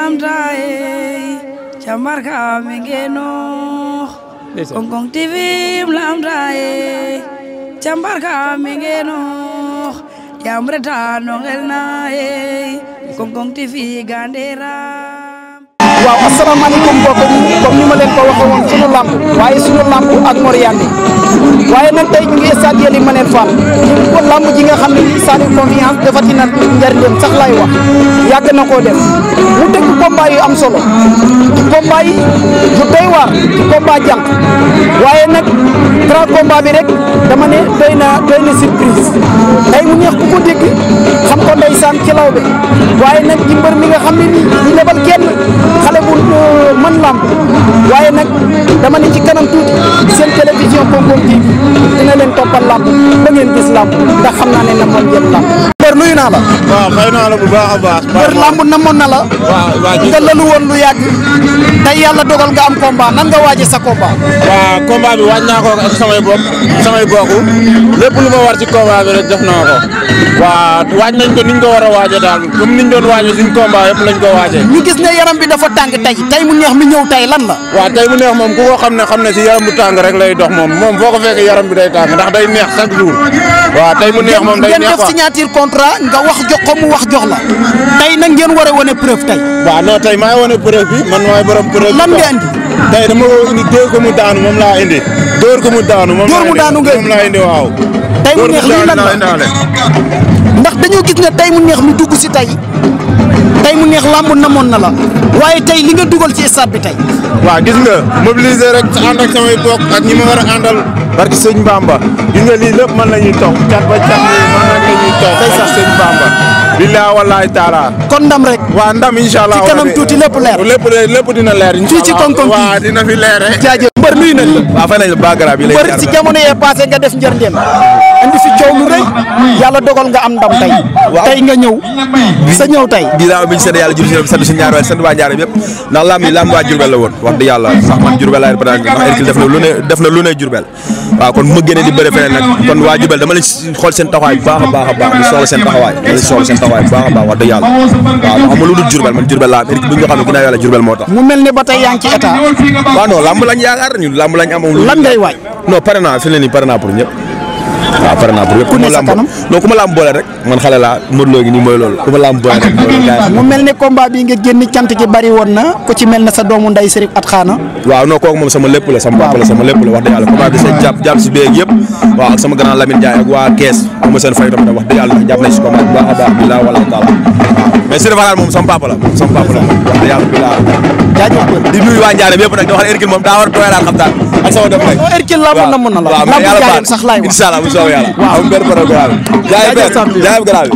lamtaye jambar ka mengeno Kongkong TV lamtaye jambar ka mengeno yamreta nongelnaye Kongkong TV gandera. waaw asalaamaaleykum mbokk yi comme ni ma leen ko waxee woon sunu lamb waaye sunu lamb ak Mor Yandé waaye nag tey ñu ngi stade Ely Manel Fall ko lamb ji nga xam ne nii Saliou Confiance defati na njariñam sax laay wax yàgg na koo def mu tëgg combat yu am solo ci combat yi du doy waar ci combat jànq waaye nag grand combat bi rek dama ne doy na surprise tey mu neex ku ko dégg xam ko ndeysaan ci law bi waaye nag ci mbër mi nga xam ne nii du lebal kenn xale bu mën lamb waaye nag dama ne ci kanam tuuti seen télévision Kongkong TV dina leen toppal lamb ba ngeen gis lamb ndax xam naa ne namoon ngeen lamb. mbër nuyu naa la. waaw xëy naa la bu baax a baax. mbër lamb namoon na la. nga lalu woon lu yàgg tey yàlla dogal nga am combat nan nga waaje sa combat. waaw combat bi waaj naa ko ak samay bokk lépp lu ma war ci combat bi rek def naa ko. waaw waaj nañ ko niñ ko war a waajee daal comme niñ doon waajee suñ combat yëpp lañ ko waajee. ñu gis ne yaram bi dafa tàng tey mu neex mi ñëw tey lan la. waaw tey mu neex moom ku ko xam ne si yaram bu tàng rek lay dox moom foo ko fekk yaram bi day tàng ndax day neex chaque jour. waaw tey mu neex moom day neex ngeen def signature contrat nga wax jox ko mu wax jox la tey nag ngeen war a wane preuve tey. waaw non tey maa ngi wane preuve bi man maay borom preuve bi. lan nga indi. tey dama ko indi dóor ko mu daanu moom laa indi. dóor ko mu daanu moom laa indi waaw. tey mu neex lii lan la ndax dañoo gis ne tey mu neex mi dugg si tey mu neex lamb namoon na la waaye tey li nga dugal ci stade bi tey. waaw gis nga mobiliser rek ànd ak samay bokk ak ñi ma war a àndal barki sëñ Bamba gis nga lii lépp man la ñuy toog cat ba cat man la ñuy toog barki sëñ Bamba billahi wallahi taala kon ndam rek. waaw ndam inshallah ci kanam tuuti lépp leer. lépp dina leer fii ci Kongkong waaw dina fi leer rek. jaajëf mbër nuyu nañ la. waaw fay nañ la baagara bi lay mbër ci jamono yee passé nga def njërndeen andi fi coow lu rëy yàlla dogal nga am ndam tey. tey nga ñëw sa ñëw tey. ginnaaw bi ñu sant yàlla jur sant si ñaar sant waa Njaareem yëpp ndax lamb waa Jurbel la woon wax dëgg yàlla sax man Jurbel laay ndax Hercule def na lu ne Jurbel waaw kon bu ma génnee di bëre feneen nag kon waa Jurbel dama leen xool seen taxawaay bu baax a baax a baax di soxla seen taxawaay bu baax a baax wax dëgg yàlla waaw xam nga lu dul Jurbel man Jurbel laa am Hercule bu ñu ko xam ne ginnaaw yàlla Jurbel moo tax mu mel ne ba tey yaa ngi ci état. waaw non lamb lañ yaakaar ñun lamb lañ am lan ngay waaj. non pare naa fi ne nii pare naa pour ñëpp waaw pare naa pour yëpp. ku ne sa kanam non ku ma lamb boole rek man xale laa Modou Lo gi nii mooy loolu ku ma lamb boole rek mu mel ne combat bi nga génn cant gi bari woon na ku ci mel ne sa doomu nday Serif at xaana. waaw non kooku moom sama lépp la sama papa la sama lépp la wax dëgg yàlla combat bi seen jàpp si béeg yëpp waaw ak sama grand Lamine Ndiaye ak waa Kees ak ma seen fay tamit wax dëgg yàlla jàpp nañ si combat bu baax a baax bilaa wala taala mais Serif Fall moom sama papa la wax dëgg yàlla bilaa jaajëf di nuyu waa Njaareem yëpp nag di wax ne Hercule moom daa war a tooyalaat xam taan ak sama def lay Hercule lamb na mën na la waaw yàlla baax sax laay wax inshallah bu soobee yàlla waaw benn programme jaay grave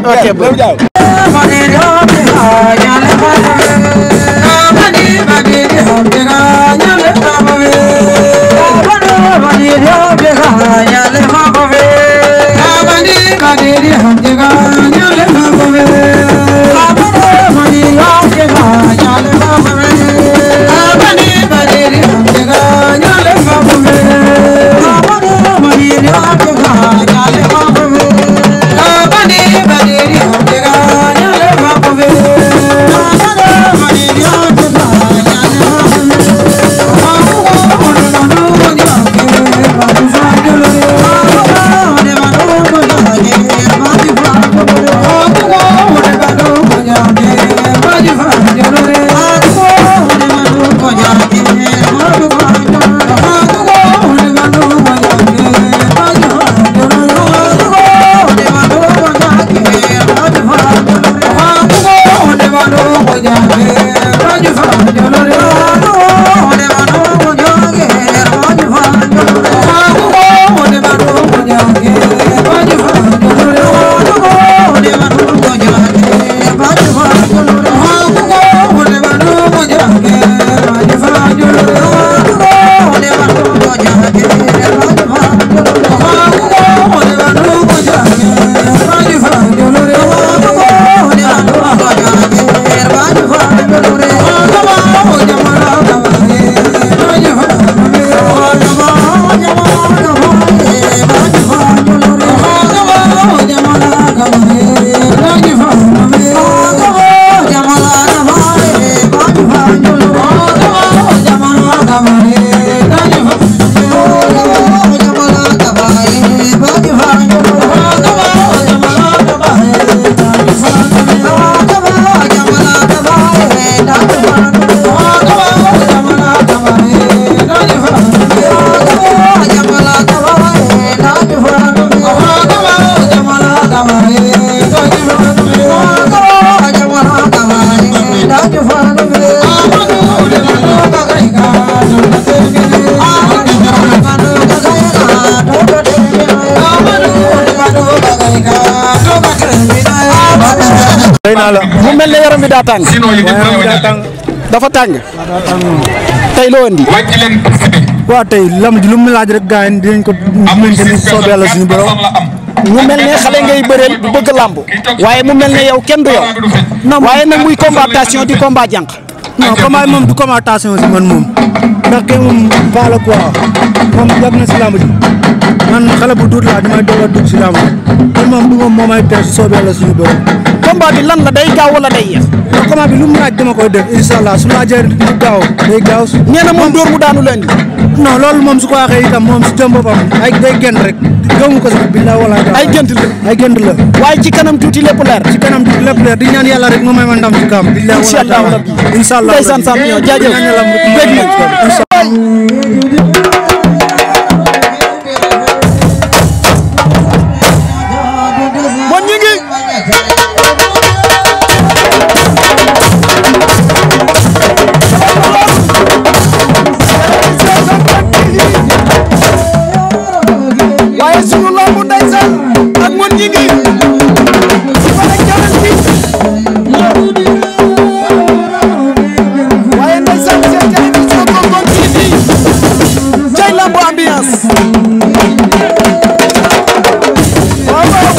naa la mu mel ne yaram bi daa tàng. dafa tàng. tey loo indi. waaw tey lamb ji lu mu laaj rek gars yi dinañ ko maintenir soobee yàlla suñu borom. mu mel ne xale ngay bëreel bu bëgg lamb waaye mu mel ne yow kenn du yow. non waaye nag muy combattation di combat jànq. non combat moom du combattation si man moom ndax kay moom baax la quoi moom yàgg na si lamb ji man xale bu duut laa damay doog a dugg si lamb kon moom du moom moo may teel soobee yàlla suñu borom. combat bi lan la day gaaw wala day yéex. non combat bi lu mu laaj dama koy def incha allah su laajee lu gaaw day gaaw. nee na moom dóor mu daanu leen. non loolu moom su ko waxee itam moom si jëm boppam ay day génn rek gëmu ko sax billahi wala ay gént la ay gént la. waaye ci kanam tuuti lépp leer. ci kanam tuuti lépp leer di ñaan yàlla rek mu may ma ndam ci kam. billahi wala incha allah ndeysaan champion jaajëf bëgg nañ moom ñu ngi waaye sunu lamb ndeysaan ak moom ñu ngi waaye ndeysaan seen télévision Konkon TV cay lamb ambiance waaw waaw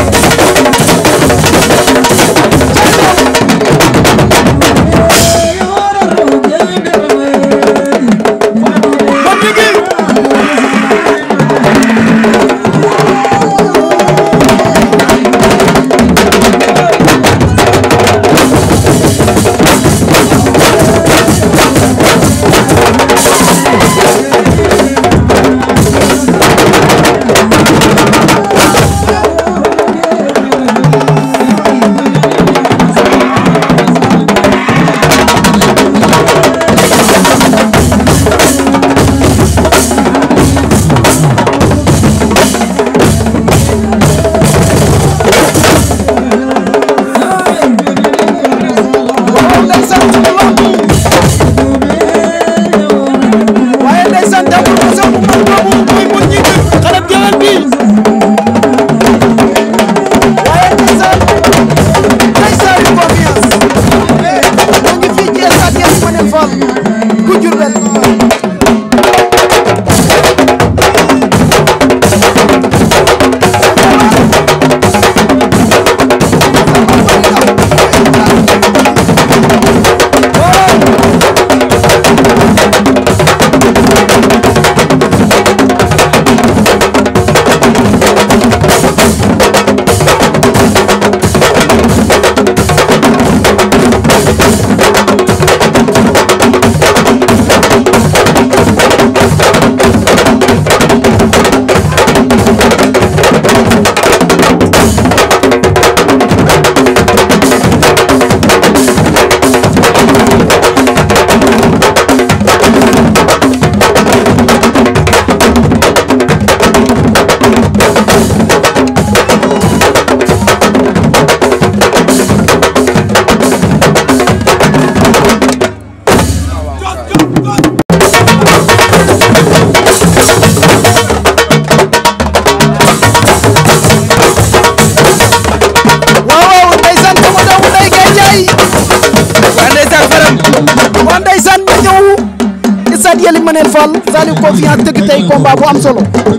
Manel Fall Saliou Confiance tëgg tey combat bu am solo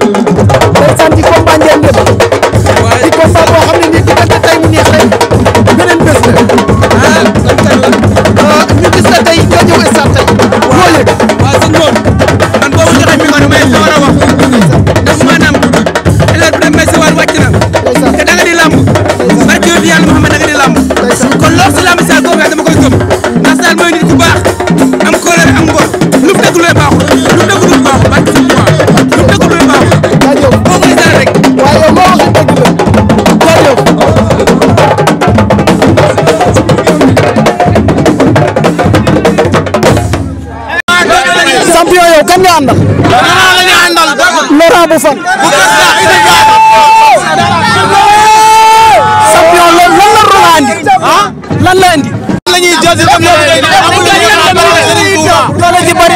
ndeysaan di combat ngeen def di combat boo xam ne nii diggante tey mu neex rek beneen bés la ñu gis la tey nga ñëw stade tey loo yëg waaw sëñ Maodo man boo ma joxee micro may sa war a wax ndax maanaam élève bi may sa war wàcc na te da nga di lamb barke yow yàlla Muhammad da nga di lamb kon loolu si lamb saa boobu dama koy gëm ndax daal mooy nit ku baax am kóolóore am ngor lu mu dëgg looy baaxul lu mu dëgg lu baaxul barke sëñ Tuubaa lu mu dëgg looy baaxul boo koy dara rek waaye yow loo waxee dëgg la jaajëf champion yow kan nga àndal Laurent bu fan champion loolu lan la Laurent andi lan la andi la ñuy jël ci loolu ci bari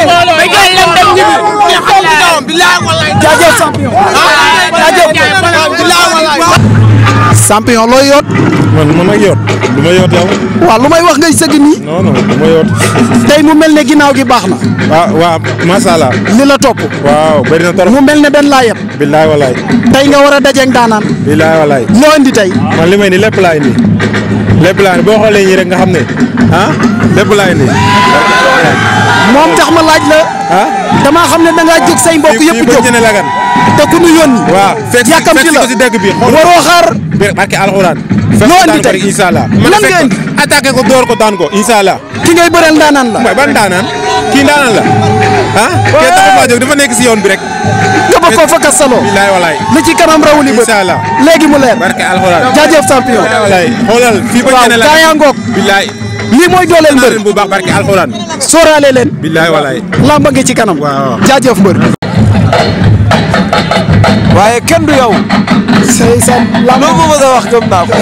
jaajëf champion jaajëf champion looy yoot. man ak yoot du ma yoot yow. waaw lu may wax ngay sëgg nii. non du ma yoot. tey mu mel ne ginnaaw gi baax na. waaw macha allah. li la topp. waaw bëri na trop. mu mel ne benn laa yeb. billaay walaay. tey nga war a dajeeg daanaan. billaay walaay. loo indi tey. man li may indi lépp laa indi. lépp laa indi boo xoolee ñii rek nga xam ne lépp laa indi. moom tax ma laaj la. damaa xam ne da ngaa jóg say mbokk yëpp jóg fii lagan. te ku ñu yónni. waaw yàkkamti la si dëkk bi. waroo xaar. barke alxuraan. loo indi tey incha allah. lan nga indi. attaqué ko door ko daan ko incha allah. ki ngay bëreel ndaanaan la. mooy ban ndaanaan kii ndaanaan la kii taxul maa jóg dafa nekk si yoon bi rek. nga ba koo fa kastaloo. bilaay walaay. li ci kanam rawuli bët. incha allah léegi mu leer. barke alxuraan. jaajëf champion. walaay xoolal fii ba ñeneen la. waaw gaa yaa ngoog. bilaay. lii mooy dooleel mbër bu baax barke alxuraan. sóoraale leen. bilaay walaay. lamba ngi ci kanam. waaw jaajëf mbër. waaye kenn du yow. say sa lamba loo ma mën a wax gëm naa ko.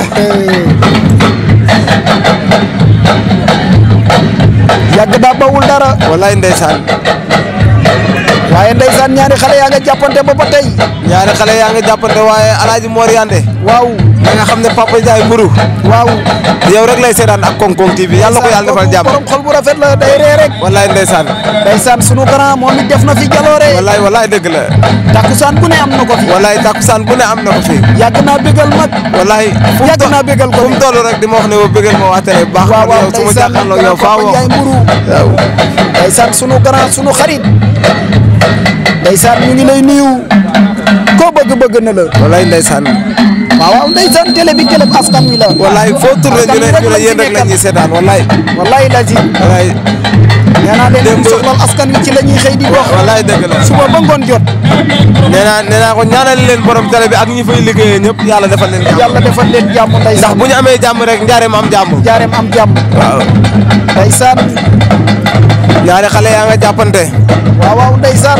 yàgg daa bawul dara. wallaay ndeysaan. waaye ndeysaan ñaari xale yaa nga jàppante ba tey. ñaari xale yaa nga jàppante waaye Alaaji Mor Yande. waaw. na nga xam ne Papa Ndiaye mburu. waaw. yow rek lay seetaan ak Konkon TV yàlla ko yàlla defal jàmm. borom xol bu rafet la day ree rek. wallaay ndeysaan. ndeysaan sunu grand moom it def na fi jaloore. wallaay dëgg la. takkusaan bu ne am na ko fi. wallaay takkusaan bu ne am na ko fi. yàgg naa bégal mag. wallaay yàgg naa bégal ko fu mu toll rek di ma wax ne wa bégal ma waa télé baax. waaw waaw yow su ma jàkkaarloo yow faa wax waaw ndeysaan sunu grand sunu xarit. ndeysaan ñu ngi lay nuyu. koo bëgg na la. wallaay ndeysaan. waaw ndeysaan télé bi télé askan wi la. wallaay foo tourné ñu ne yéen rek la ñuy seetaan wallaay. wallaay la ji. wallaay. nee naa leen di soxlal askan wi ci la ñuy xëy di wax. wallaay dëgg la. suba ba ngoon jot. nee naa ko ñaanal leen borom télé bi ak ñi fay liggéeyee ñëpp yàlla defal leen jàmm. yàlla defal leen jàmm ndeysaan. ndax bu ñu amee jàmm rek njaareem am jàmm. njaareem am jàmm. waaw. ndeysaan. ñaari xale yaa nga jàppante. waaw ndeysaan.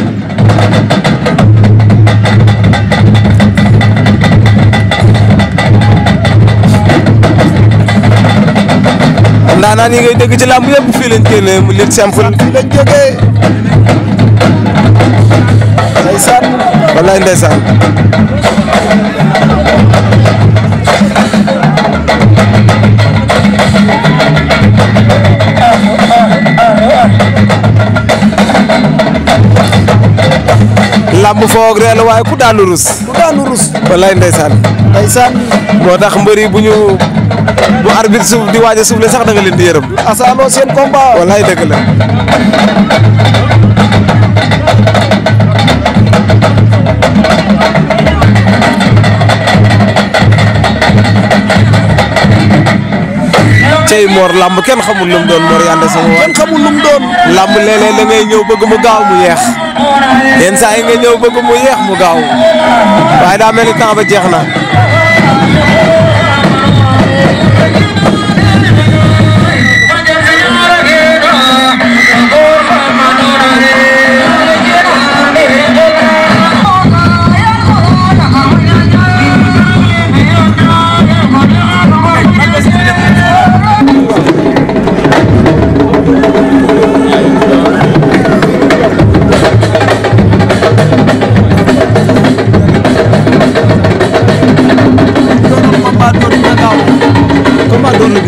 ndaanaan yi ngay dégg ci làmb yëpp fii lañ génnee mu lit simple. fii lañ jógee. ndeysaan. wallaay ndeysaan. làmb foog reel waaye ku daanu rus. wallaay ndeysaan. moo tax mbër yi bu arbitre suuf di waaj a soufflé sax da nga leen di yërëm. asaaloo seen combat. wallaay dëgg la. cey Mor lamb kenn xamul lu mu doon Mor Yande sama kenn xamul lu mu doon. lamb léeg-léeg da ngay ñëw bëgg mu gaaw mu yeex yenn saa yi nga ñëw bëgg mu yeex mu gaaw waaye daa mel ni temps ba jeex na. combat doon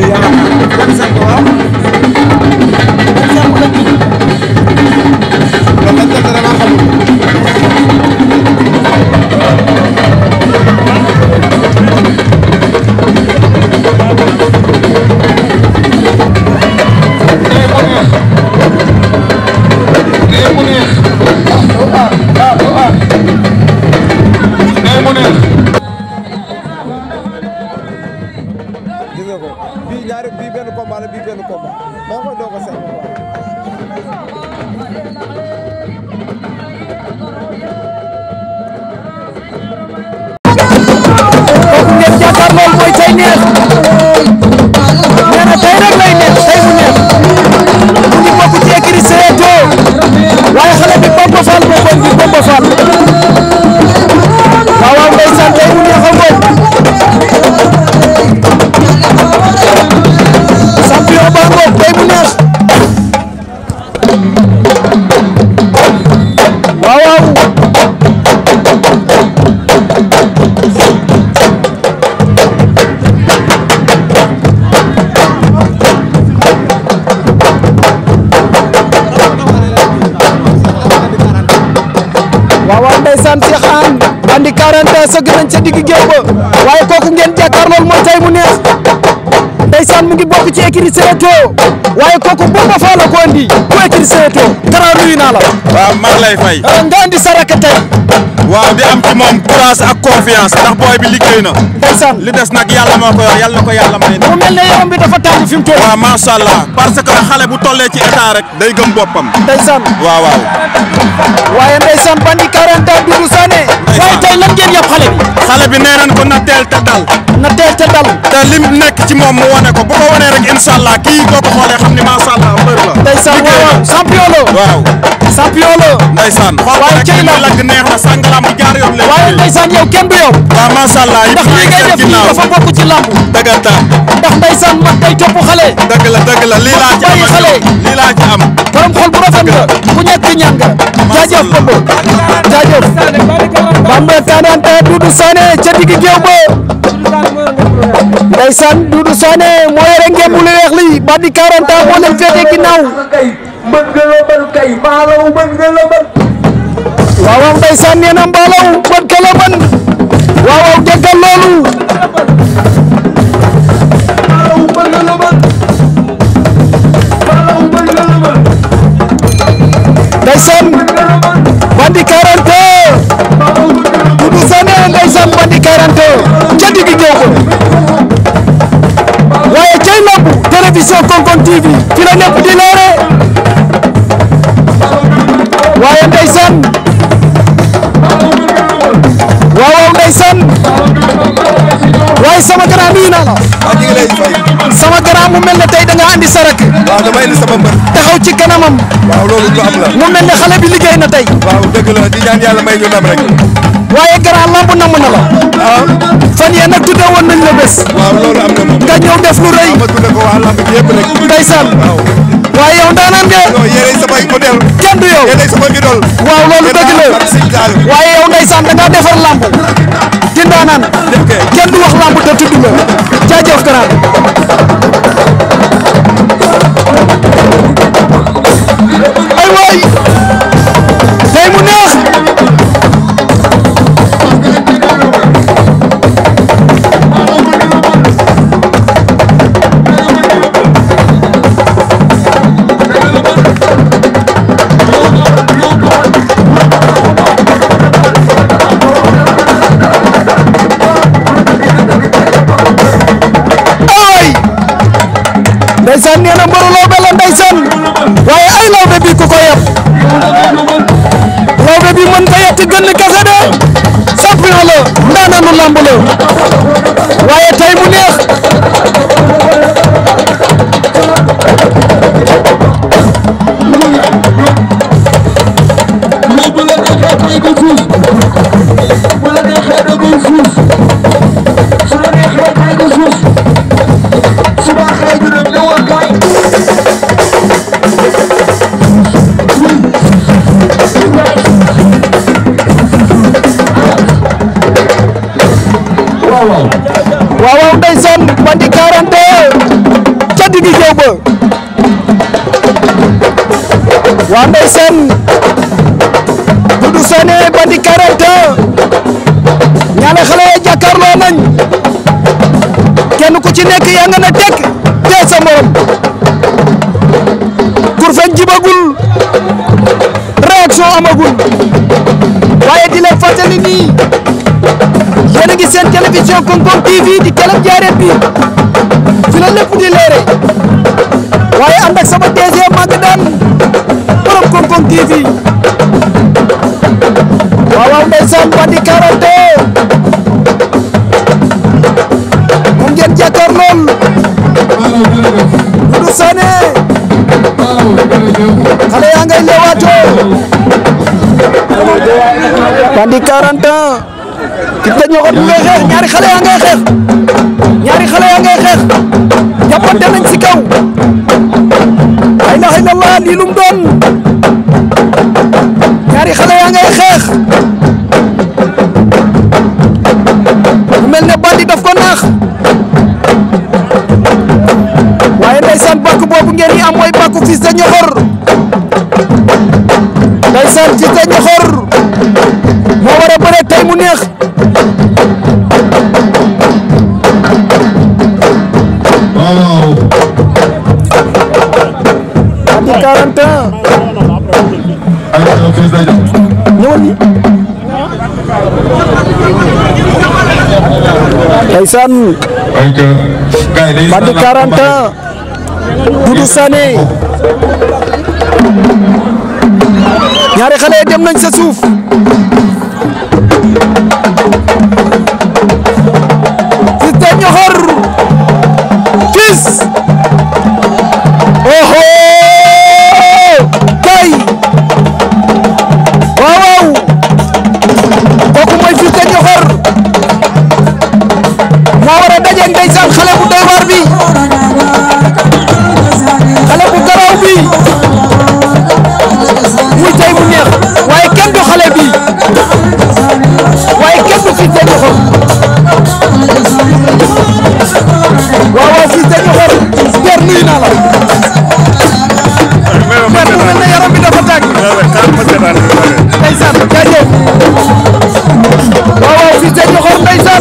40 sëgg nañ ca digg géew ba waaye kooku ngeen jàkkaarlool mooy tey mu neex ndeysaan mu ngi bokk ci écurie Sénéto waaye kooku Bomba Fall la ko andi bu écurie Sénéto Kara nuyu naa la. waaw maa ngi lay fay. nga andi sa rakk tey. waaw di am ci moom courage ak confiance ndax booy bi liggéey na. ndeysaan li des nag yàlla moo ko yor yàlla na ko yàlla may. mu mel ne yaram bi dafa tàng fi mu toll. waaw macha allah parce que xale bu tollee ci état rek day gëm boppam. ndeysaan waaw waaw. waaye ndeysaan bandi 40 ans Doudou Sané. waaye tey lan ngeen yab xale bi. xale bi nee nañ ko na teel te dal. na teel te dal. te lim nekk ci moom mu wane ko bu ko wanee rek incha allah kii boo ko xoolee xam ni macha allah mbër la. ndeysaan waaw champion la. waaw. champion la. ndeysaan xool waaye cey la lag neex na sàngalam bu jaar yoon lay. waaye ndeysaan yow kenn du yow. waaw macha allah ndax li ngay def nii dafa bokk ci lamb. dëggantaan. ndax ndeysaan mag day topp xale. dëgg la lii laa ci am bàyyi xale. lii laa ci am. borom xol bu rafet nga. ku ñàkk ñaan nga. jaajëf Bomba jaajëf. Bamba 40 ans Doudou Sané ca digg géew ba. ndeysaan Doudou Sané moo yore ngeen bu lu weex li bandi 40 ans moo leen féete ginnaaw. waaw waaw ndeysaan nee na mbaalaw bën ka la mën. waaw waaw déggal loolu. ndeysaan bandi 40 Doudou Sané ndeysaan bandi 40 ca digg géew ko waaye cay lamb télévision Konkon TV fi la ñëpp di leere waaye ndeysaan waaw waaw ndeysaan waaye sama grand nuyu naa la. waaw ñu ngi lay fay. sama grand mu mel ne tey da nga andi sa rakk. waaw dama indi sama mbër. taxaw ci kanamam. waaw loolu lu am la. mu mel ne xale bi liggéey na tey. waaw dëgg la di ñaan yàlla may ñu ndam rek. waaye grand lamb namm na la. waaw. fan yee nag tudde woon nañ la bés. waaw loolu am na moom. nga ñëw def lu rëy. ma tudde ko waa lamb bi yëpp rek. ndeysaan. waaw. waaye yow ndaanaan nga. non yéenay samay modèle. kenn du yow. yéenay sama idole. waaw loolu dëgg la. waaye yow ndeysaan da ngaa defar lamb. di ndaanaan. kenn du wax lamb te tudd la. jaajëf grand. ay waay. tey mu neex. ndeysaan nee na mbaru lawbe la ndeysaan waaye ay lawbe bi ku ko yab lawbe bi mën ta yett gën kese de champion la ndaanaanu lamb la waaye tey mu neex waaw ndeysaan bandi 40 ca digg géew ba waaw ndeysaan Doudou Sané bandi 40 ñaale xale ya jàkkaarloo nañ kenn ku ci nekk yaa nga na tekk tee sa morom kurfeñ jibagul réaction amagul waaye di leen fàttali nii yéen a ngi seen télévision Konkon TV di Kelem Njaareem bi fi la lépp di leere waaye ànd ak sama DG mag daan borom Konkon TV waaw waaw ndeysaan bandi 40 moom ngeen jàkkaar lool Doudou Sané xale yaa ngay leewaatoo bandi 40 ki te ñoo ko du ngay xeex ñaari xale yaa ngay xeex jàppante nañ ci kaw la ilaha illallah lii lum doon ñaari xale yaa ngay xeex mu mel ne bandi daf ko naax waaye ndeysaan bàkk boobu ngeen yi am mooy bàkku Fils de Ñoxor ndeysaan Fils de Ñoxor moo war a bëre tey mu neex Bandi 41 ñëwal ni ndeysaan Bandi 41 Doudou Sané ñaari xale yi dem nañ sa suuf Fils de Ñoxor Fils oho kay waaw kooku mooy Fils de Ñoxor moo war a daje ndeysaan xale bu doy waar bi xale bu garaw bi muy tey mu neex waaye kenn du xale bi waaye kenn du Fils de Ñoxor waaw Fils de Ñoxor Père nuyu naa la Père mu mel ne yaram bi dafa tàng ndeysaan jaajëf waaw Fils de Ñoxor ndeysaan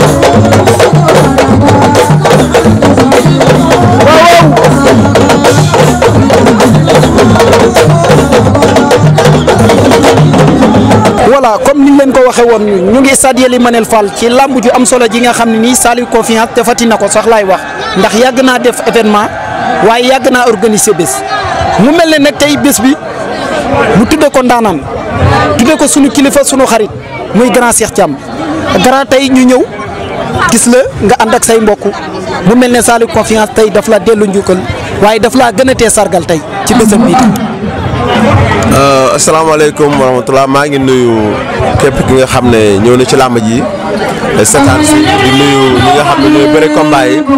voilà comme niñ leen ko waxee woon ñu ngi stade Ely Manel Fall ci lamb ju am solo ji nga xam ne nii Saliou Confiance defati na ko sax laay wax ndax yàgg naa def événement waaye yàgg naa organiser bés mu mel ne nag tey bés bi mu tudde ko ndaanaan tudde ko sunu kilifa sunu xarit muy grand Cheikh Thiam grand tey ñu ñëw gis la nga ànd ak say mbokk mu mel ne Saliou Confiance tey daf la dellu njukkal waaye daf laa gën a tee sargal tey ci bésam bii asalaamaaleykum wa rahmatulah maa ngi nuyu képp ki nga xam ne ñëw na ci làmb ji seetaan si di nuyu ñi nga xam ne ñooy bëre combat yi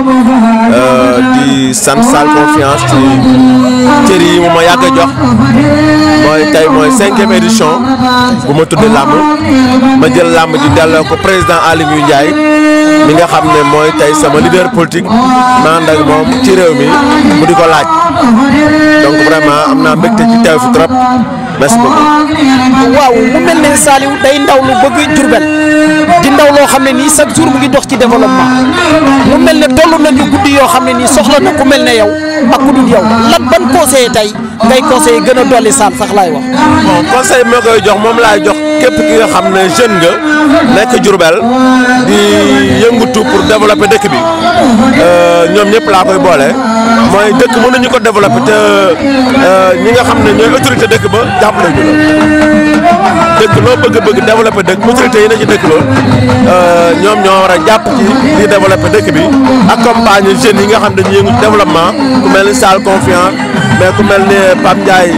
di sant Saliou Confiance ci cër yi mu ma yàgg a jox mooy tey mooy 5e édition bu ma tuddee làmb ma jël làmb ji delloo ko président Aly Ngouille Ndiaye mi nga xam ne mooy tey sama leader politique ma ànd ak moom ci réew mi mu di ko laaj donc vraiment am naa mbégte ci teew fi trop merci beaucoup. waaw mu mel ne Saliou day ndaw lu bëgg Diourbel di ndaw loo xam ne nii chaque jour mu ngi dox ci développement mu mel ne toll nañu guddi yoo xam ne nii soxla na ku mel ne yow ak ku dul yow lan ban conseil tey ngay conseil gën a dolli Sall sax laay wax. bon conseil moo koy jox moom laay jox képp ki nga xam ne jeune nga nekk Diourbel di yëngatu pour développer dëkk bi ñoom ñëpp laa koy boole mooy dëkk mënuñu ko développer te ñi nga xam ne ñooy autorité dëkk ba jàppale ñu la dëkk loo bëgg développer dëkk autorité yi na ci dëkk lool ñoom ñoo war a jàpp ci di développer dëkk bi accompagner jeunes yi nga xam ne dañuy yëngu développement ku mel ni Saliou Confiance mais ku mel ni Pape Ndiaye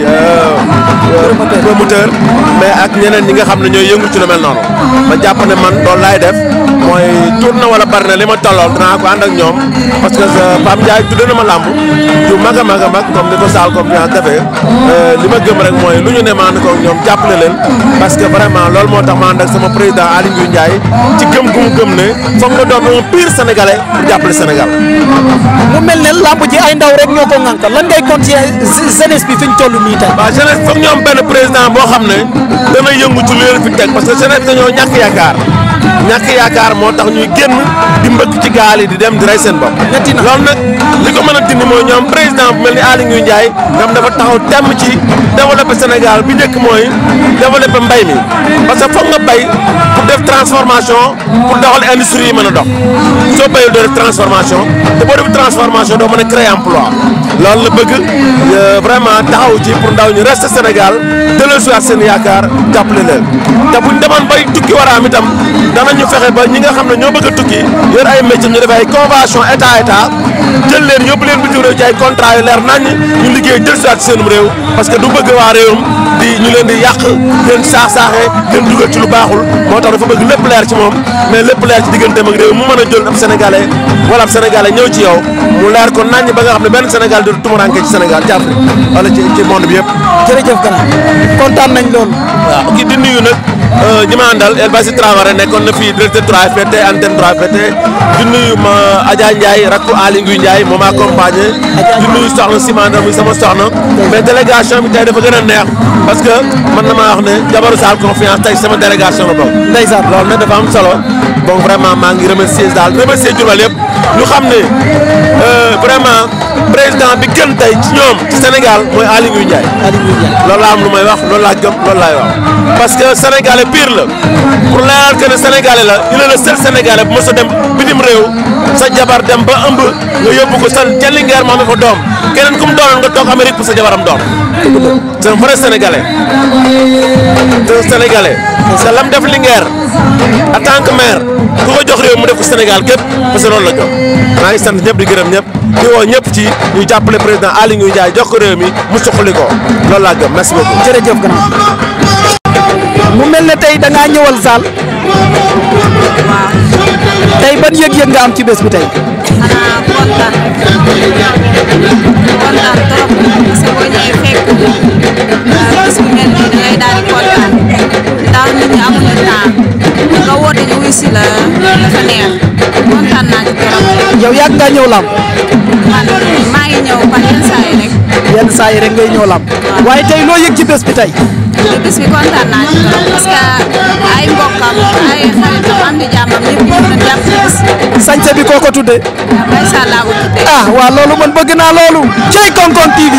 promoteur mais ak ñeneen ñi nga xam ne ñooy yëngu ci lu mel noonu ma jàpp ne man loolu laay def mooy tuut na wala bari na li ma tollool dinaa ko ànd ak ñoom parce que Pape Ndiaye tuddee na ma làmb ju mag a mag a mag comme ni ko Saliou Confiance defee li ma gëm rek mooy lu ñu ne ma ànd ko ñoom jàppale leen parce que vraiment loolu moo tax ma ànd ak sama président Aly Ngouille Ndiaye ci gëm gu mu gëm ne foog nga doon un pire sénégalais pour jàppale Sénégal. mu mel ne làmb ji ay ndaw rek ñoo ko ŋànk lan ngay continuer jeunesse bi fi ñu toll nii tey. waaw jeunesse foog ñu am benn président boo xam ne dana yëngu ci lu leen fi teg parce que jeunesse bi dañoo ñàkk yaakaar moo tax ñuy génn di mbëkk ci gaal yi di dem di rey seen bopp. loolu nag li ko mën a dindi mooy ñoom président bu mel ni Aly Ngouille Ndiaye ngam dafa taxaw temm ci développer Sénégal bi njëkk mooy développer mbay mi parce que foog nga bay pour def transformation pour doxal industrie yi mën a dox soo bayul doo def transformation te boo def transformation doo mën a créer emploi loolu la bëgg vraiment taxaw ci pour ndaw ñu reste Sénégal delloosiwaat seen yaakaar jàppale leen te buñ demoon bay tukki war a am itam danañu fexe ba ñi nga xam ne ñoo bëgg a tukki yor ay métier ñu def ay convention état jël leen yóbbu leen bitim réew ci ay contrat yu leer nañ ñu liggéey jël siwaat seenum réew parce que du bëgg waa réewum ñu leen di yàq leen saax-saaxee leen dugal ci lu baaxul moo tax dafa bëgg lépp leer ci moom mais lépp leer ci digganteem ak réew mu mën a jël ab sénégalais wala ab sénégalais ñëw ci yow mu leer ko nañ ba nga xam ne benn Sénégal du tumuranke ci Sénégal ci Afrique wala ci monde bi yëpp. jërëjëf gannaaw kontaan nañ loolu. waaw ki di nuyu nag ñi ma àndal El Bassi Traoré nekkoon na fii directeur 3FPT antenne 3FPT di nuyu ma Adja Ndiaye rakku Aly Ngouille Ndiaye moom accompagné di nuyu soxna Simanda muy sama soxna mais délégation bi tey dafa gën a neex parce que man na maa wax ne jabaru Saliou Confiance tey sama délégation la bokk. ndeysaan loolu nag dafa am solo donc vraiment maa ngi remercier Diourbel yëpp ñu xam ne vraiment président bi gën tey ci ñoom ci Sénégal mooy Aly Ngouille Ndiaye. loolu laa am lu may wax loolu laa gëm loolu laay wax parce que sénégalais pire la pour leeral que ne sénégalais la il est le seul sénégalais bu mos a dem bitim réew sa jabar dem ba ëmb nga yóbbu ko sa ca Linguère ma amee fa doom keneen ku mu doonoon nga toog Amérique pour sa jabaram doom c'est un vrai sénégalais te lam def Linguère en tant que maire ku ko jox réew mu def ko Sénégal képp parce que loolu la jox maa ngi sant ñëpp di gërëm ñëpp di woo ñëpp ci ñu jàppale président Aly Ngouille Ndiaye jox ko réew mi mu suqali ko loolu laa gëm merci beaucoup. jërëjëf grand mu mel ne tey da ngaa ñëwal Saal tey ban yëg-yëg nga am ci bés bi tey. xanaa kontaan trop parce que boo ñëwee fekk bés bu mel nii da ngay daal di kontaan ndax nit ñi amuñu temps nga woote ñu wuy si la dafa neex kontaan naa ci trop. yow yàgg ngaa ñëw lamb. man maa ngi ñëw par yenn saa yi rek. yenn saa yi rek ngay ñëw lamb. waaye tey loo yëg ci bés bi tey. bés bi kontaan naa ci trop parce que ay mbokkam ay xaritam am di jàmmam ñëpp ñu doon jàpp bés. sañse bi koo ko tuddee. Baye Sall laa ko tuddee. ah waaw loolu man bëgg naa loolu. cey Konkon TV.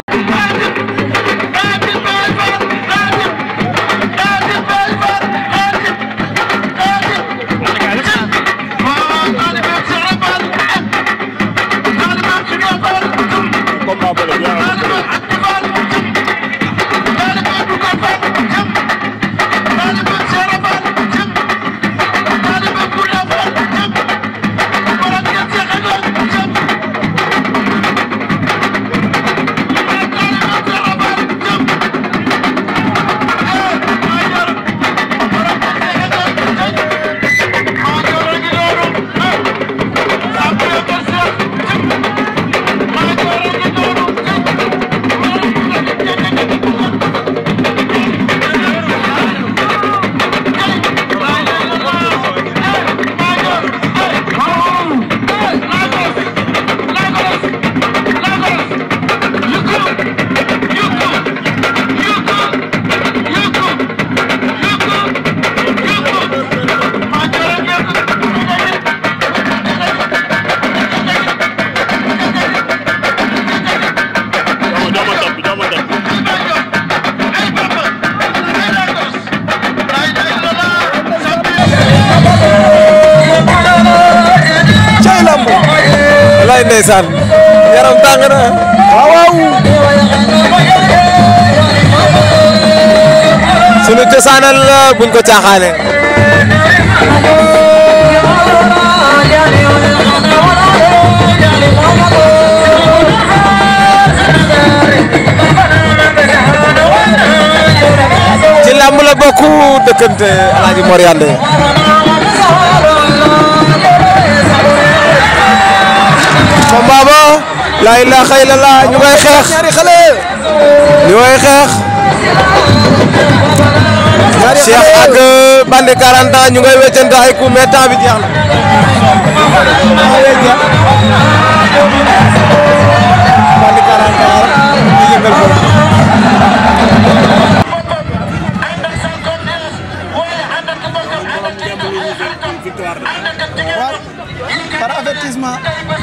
Wallaay ndeysaan yaram tàng na waaw sunu cosaanal buñ ko caaxaane ci làmb la bokk dëkkante Alaaji Mor Yande combat ba la ilaha illallah ñu koy xeex ñu koy xeex Cheikh ak Bandi 40 ans ñu ngay weccante ay coup mais temps bi jeex na Bandi 40 ans di yëngal ko par avertissement.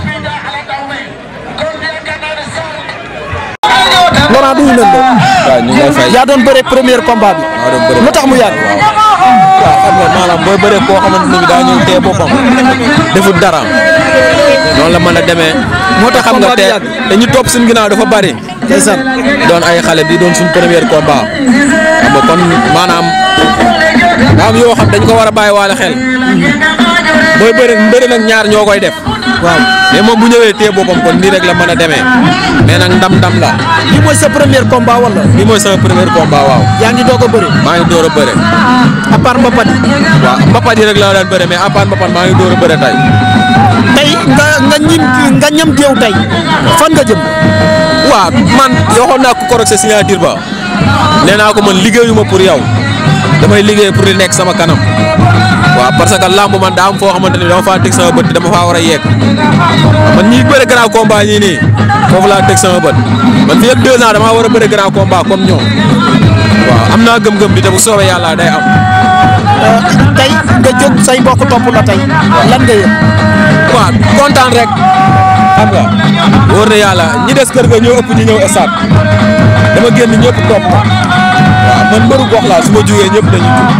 Laurent duñu leen de. waaw ñu ngi lay fay yaa doon bëre premier combat bi. maa doon bëre lu tax mu yàgg. waaw xam nga maanaam booy bëree koo xamante ne daa ñëw téye boppam defut dara noonu la mën a demee. moo tax xam nga te dañu topp suñu ginnaaw dafa bari. ndeysaan doon ay xale bi doon suñu premier combat xam nga kon maanaam am yoo xam dañ ko war a bàyyi waale xel booy bëri nag ñaar ñoo koy def. waaw mais moom bu ñëwee téye boppam kon nii rek la mën a demee mais nag ndam la. lii mooy sa premier combat wala. lii mooy sama premier combat waaw. yaa ngi doog a bëri. maa ngi door a bëre. à part mbapat yi. waaw mbapat yi rek laa daan bëre mais à part mbapat maa ngi door a bëre tey. tey nga ñam géew tey fan nga jëm. waaw man waxoon naa ko korog sa signature ba nee naa ko man liggéeyuma pour yow damay liggéey pour li nekk sama kanam waaw parce que lamb man daa am foo xamante ni dama faa teg sama bët dama faa war a yegg man ñi bëre grand combat ñii nii foofu laa teg sama bët man fii ak 2 ans damaa war a bëre grand combat comme ñoom waaw am naa gëm-gëm bi te bu soobee yàlla day am. tey nga jóg say mbokk topp la tey lan nga yëg. waaw kontaan rek xam nga wóor na yàlla ñi des kër ga ñoo ëpp ñu ñëw stade dama génn ñëpp topp ma waaw man mbëru gox laa su ma jugee ñëpp dañuy jug.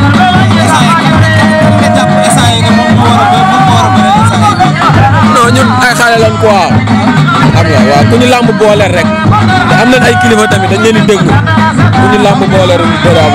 non ñun ay xale lañ quoi xam nga waaw ku ñu làmb boole rek te am nañ ay kilifa tamit dañ leen di déglu ku ñu làmb boole rek bëri am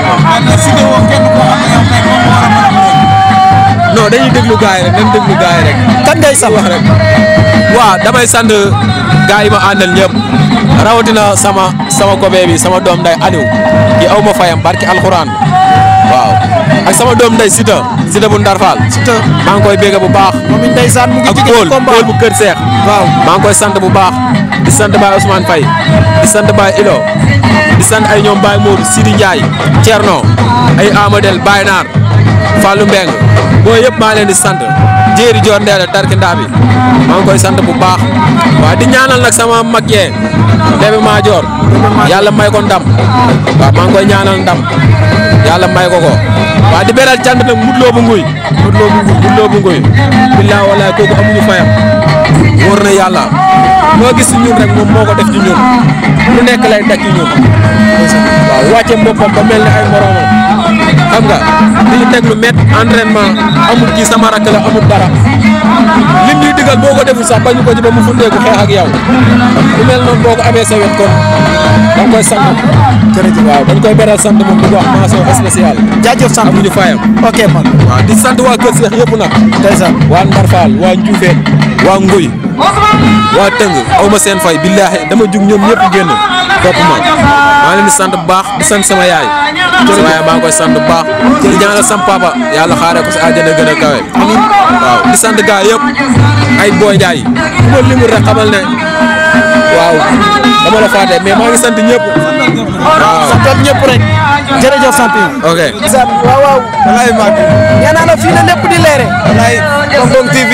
non dañuy déglu gars yi rek nañ déglu gars yi rek. kan ngay sant wax rek. waaw damay sant gars yi ma àndal ñëpp rawatina sama kobe bi sama doom nday Aliou ki aw ma fayam barki alxuraan waaw ak sama doom nday Sita bu Ndar Fall. Sita maa ngi koy bégg bu baax. moom it ndeysaan mu ngi ci combat ak Paul bu Kër Seex. waaw maa ngi koy sant bu baax di sant Baye Ousmane Faye di sant Baye Ilo di sant ay ñoom Baye Modou Sidi Ndiaye Thierno ay Amadel Baye Naar Fallou Mbeng booy yëpp maa leen di sant jéeri joor ndeela tarki ndaa bi maa ngi koy sant bu baax waaw di ñaanal nag sama mag yee Bébé Madior yàlla may ko ndam waaw maa ngi koy ñaanal ndam yàlla may ko waaw di beral cant nag Modou Lo bu nguy billaa walaay kooku amuñu fayam wóor na yàlla loo gis ci ñun rek moom moo ko def ci ñun lu nekk lay daj ci ñun waaw wàcce boppam ba mel ni ay moromam xam nga di ñu teg lu métti entraînement amul kii sama rakk la amul dara lim ñuy digal boo ko deful sax bañu ko ci ba mu fundeeku xeex ak yow lu mel noonu boo ko amee sa wet kon da nga koy sant jërëjëf waaw dañ koy beral sant moom di ko wax mention spéciale jaajëf sant amuñu fayam ok man waaw di sant waa Kër Seex yëpp nag ndeysaan waa Ndar Fall waa Ndioufène waa Nguy waa Tëng aw ma seen fay billaahi dama jug ñoom ñëpp génn topp ma maa leen di sant bu baax di sant sama yaay maa ngi koy sant bu baax di ñaanal sama papa yàlla xaaree ko si àjjana gën a kawe waaw di sant gaa yëpp ay booy jaay bu ma limul rek xamal ne waaw dama la fàtte mais maa ngi sant ñëpp waaw santal ñëpp rek jërëjëf sant yi ok waaw waaw walaay maa nee naa la fii la lépp di leere walaay Tonton TV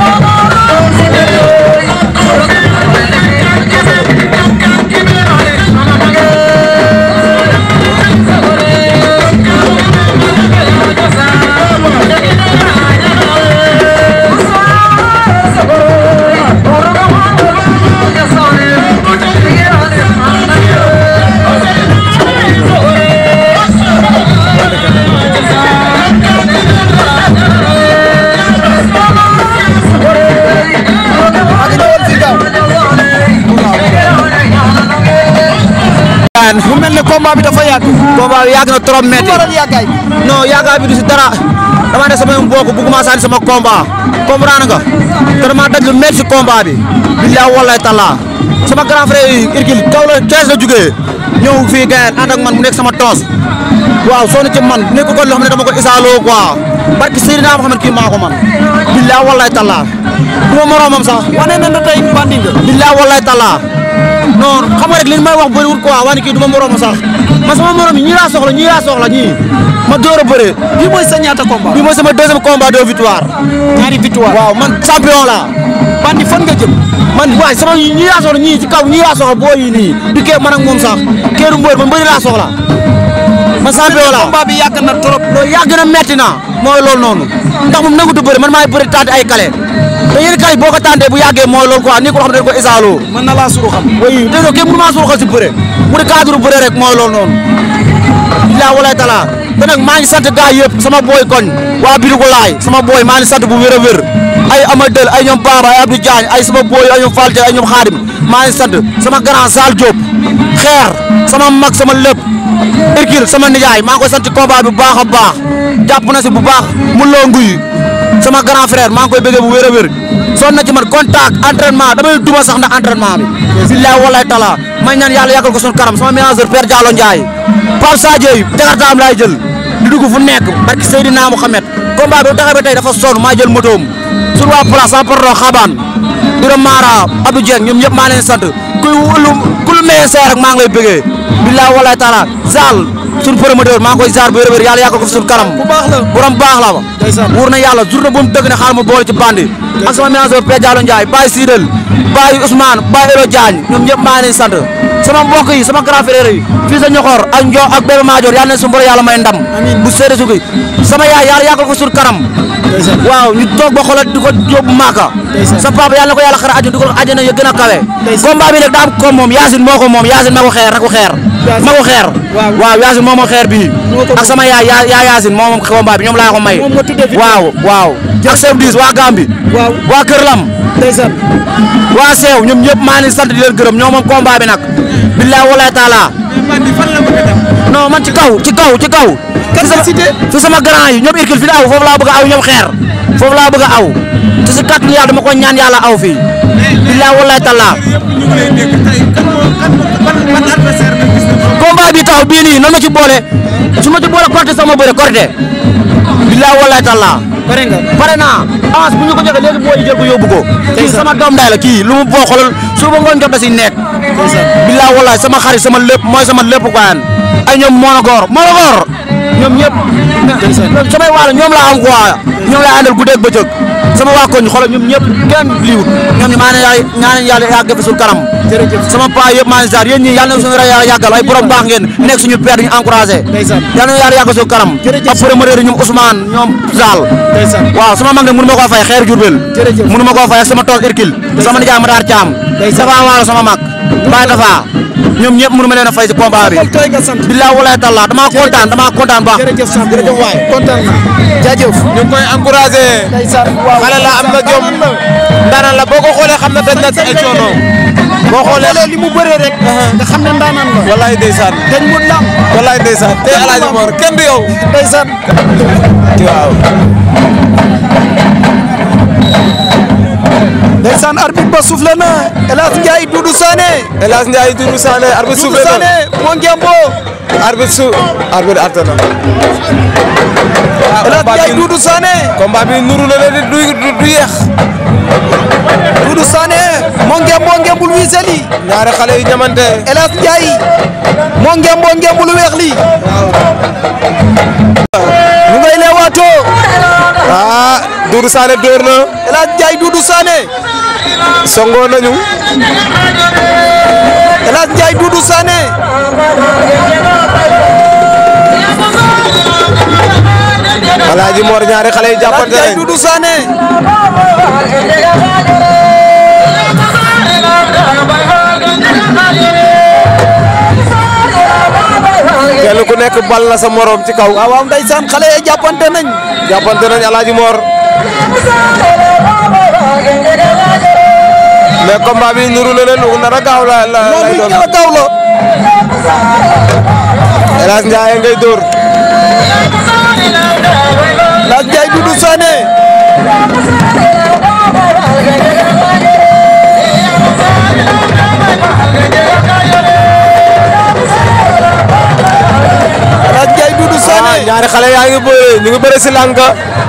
mu mel ne combat bi dafa yàgg. combat bi yàgg na trop métti. lu waral yàggaay. non yàggaay bi du si dara dama ne sama mbokk bëgguma sànni sama combat comprendre nga te dama daj lu métti si combat bi. billahi wallahi taala sama grand frère yi Irkil kaw la Thiès la jugee ñëw fii gayeen ànd ak man mu nekk sama toos waaw soo ci man nekk ko loo xam ne dama ko isaaloo quoi barki Seydina Muhammad kii maa ko man billahi wallahi taala du ma moroomam sax. wane na ne tey bandi nga. billahi wallahi taala non xam nga rek li may wax bëriwul quoi wane kii du ma moroom sax man sama morom yi ñii laa soxla ñii ma door a bëree. bii mooy sa ñaata combat. bii mooy sama deuxième combat de victoire. ñaari victoire. waaw man champion la bandi fan nga jëm. man waaye sama ñii laa soxla ñii ci kaw ñii laa soxla boo yi nii du kee man ak moom sax keeru mbër man mbëri laa soxla man champion la. combat bi yàgg na trop. loolu yàgg na metti na mooy loolu noonu ndax moom nangu du bëri man maay bëri tànte ay kale te yéen kale boo ko tàntee bu yàggee mooy loolu quoi ni ko xam ne dañ ko isaaloo. mën na laa suru xam. oui dégg nga kenn mënu maa suru xam si bëre bu dee cadre bëre rek mooy loolu noonu. billahi walaay talaa te nag maa ngi sant gars yëpp sama booy koñ waa Bidigu Laay sama booy maa ngi sant bu wér a wér ay Amadel ay ñoom Baba ay Abdou Diagne ay sama booy ay ñoom Falte ay ñoom Xaadim maa ngi sant sama grand Sall Diop xeer sama mag sama lépp Irkil sama nijaay maa ngi koy sant ci combat bi bu baax a baax jàpp na si bu baax mu loo nguy sama grand frère maa ngi koy bëggee bu wér a wér sonn na ci man contact entraînement damay duma sax ndax entraînement bi. billahi wallahi taala may ñaan yàlla yàggal ko suñu kanam sama manager Père Diallo Ndiaye Pape Sadio yi jakartaam laay jël di dugg fu nekk barki Seydina Mouhamed combat bi bu taxawee ba tey dafa sonn maa jël motoom sur waa place sama porto xabaan Dura Mara Abdou Dieng ñoom ñëpp maa leen sant ku lu mayee seer rek maa ngi lay bëggee billahi wallahi taala Zal suñu promoteur maa ngi koy jaar bu wér-wér yàlla yàggal ko fi suñu kanam borom baax la ba wóor na yàlla journée bu mu dëgg ne xaaral ma boole ci bandi ak sama manager Père Diallo Ndiaye Baye Sidel Baye Ousmane Baye Elo Diagne ñoom ñëpp maa ngi leen sant sama mbokk yi sama grand frère yi fii sa ñoxor ak Njo ak Bébé Madior yàlla na suñu borom yàlla may ndam bu seede sugi sama yaay yàlla yàggal ko suñu kanam waaw ñu toog ba xoolal di ko yóbbu Màkka sa papa yàlla na ko yàlla xara aju di ko àjjana ya gën a kawe combat bi nag daa am ko moom Yacine moo ko moom Yacine ma ko xeer waaw Yacine moo xeer bii ak sama yaay Yacine moo moom combat bi ñoom laa ko may waaw ak chef dis waa Gambi waa Kër Lam waa Seew ñoom ñëpp maa ngi sant di leen gërëm ñoo moom combat bi nag billahi wallahi taala non man ci kaw fi sama grand yi ñoom irkil fi aw foofu laa bëgg a aw ñoom xeer foofu laa bëgg a aw te si kàttanu yàlla dama ko ñaan yàlla aw fii billahi wallahi taala combat bi taxaw bii nii nan ma ci boole su ma ci boole Korité sama bëre Korité billahi wallahi taala pare naa avance bu ñu ko joxe léegi boo jël ko yóbbu ko kii sama doom day la kii lu mu boo xoolal suba ngoon jot da si nekk billahi wallahi sama xarit sama lépp mooy sama lépp quoi ay ñoom monogor ñoom ñëpp samay waalo ñoom laa am quoi ñoom laa àndal guddeeg bëccëg sama waa koñ xoolal ñoom ñëpp kenn liiwut ñoom ñi maa ne ñaan yàlla yàgg fi suñu kanam sama paa yëpp maa ngi jaar yéen ñi yàlla na suñu yàlla yàggal ay borom baax ngeen nekk suñu père duñu encouragé yàlla na yàlla yàgg suñu kanam ak promoteur ñoom Ousmane ñoom Zal waaw sama mag ne mënu ma koo fay xeer Jurbel mënu ma koo fay ak sama tool Hercule sama nijaay Matar Thiam dafa waalo sama mag Baye Tafa ñoom ñëpp mënu ma leen a fay si combat bi billahi wallahi taala dama kontaan baax jërëjëf waay kontaan na jaajëf ñu koy encouragé xale la am na jom ndaanaan la boo ko xoolee xam na dañ na ay coono boo xoolee li mu bëree rek nga xam ne ndaanaan la wallaay ndeysaan dañ mu lam wallaay ndeysaan tey Alaaji Mor kenn du yow ndeysaan waaw ndeysaan arbitre ba soufflé na El Hadj Ndiaye Doudou Sané arbitre soufflé na moo ngembo arbitre atte na El Hadj Ndiaye Doudou Sané combat bi nuru na leen du yeex Doudou Sané moo ngembul wiiseli ñaari xale yu ñamante El Hadj Ndiaye moo ngembul weex li ñu ngay leewaatoo Doudou Sané door na El Hadj Ndiaye Doudou Sané songo nañu El Hadj Ndiaye Doudou Sané Alaaji Mor ñaari xale yi jàppante nañ Doudou Sané kenn ku nekk bal na sa morom ci kaw waaw ndeysaan xale yi jàppante nañ Alaaji Mor mais combat bi nuru na leen nar a gaaw la lay doon nar a gaaw la El Hadj Ndiaye ngay dóor El Hadj Ndiaye Doudou Sané El Hadj Ndiaye Doudou Sané ñaari xale yaa ngi bëre ñu ngi bëre si lanka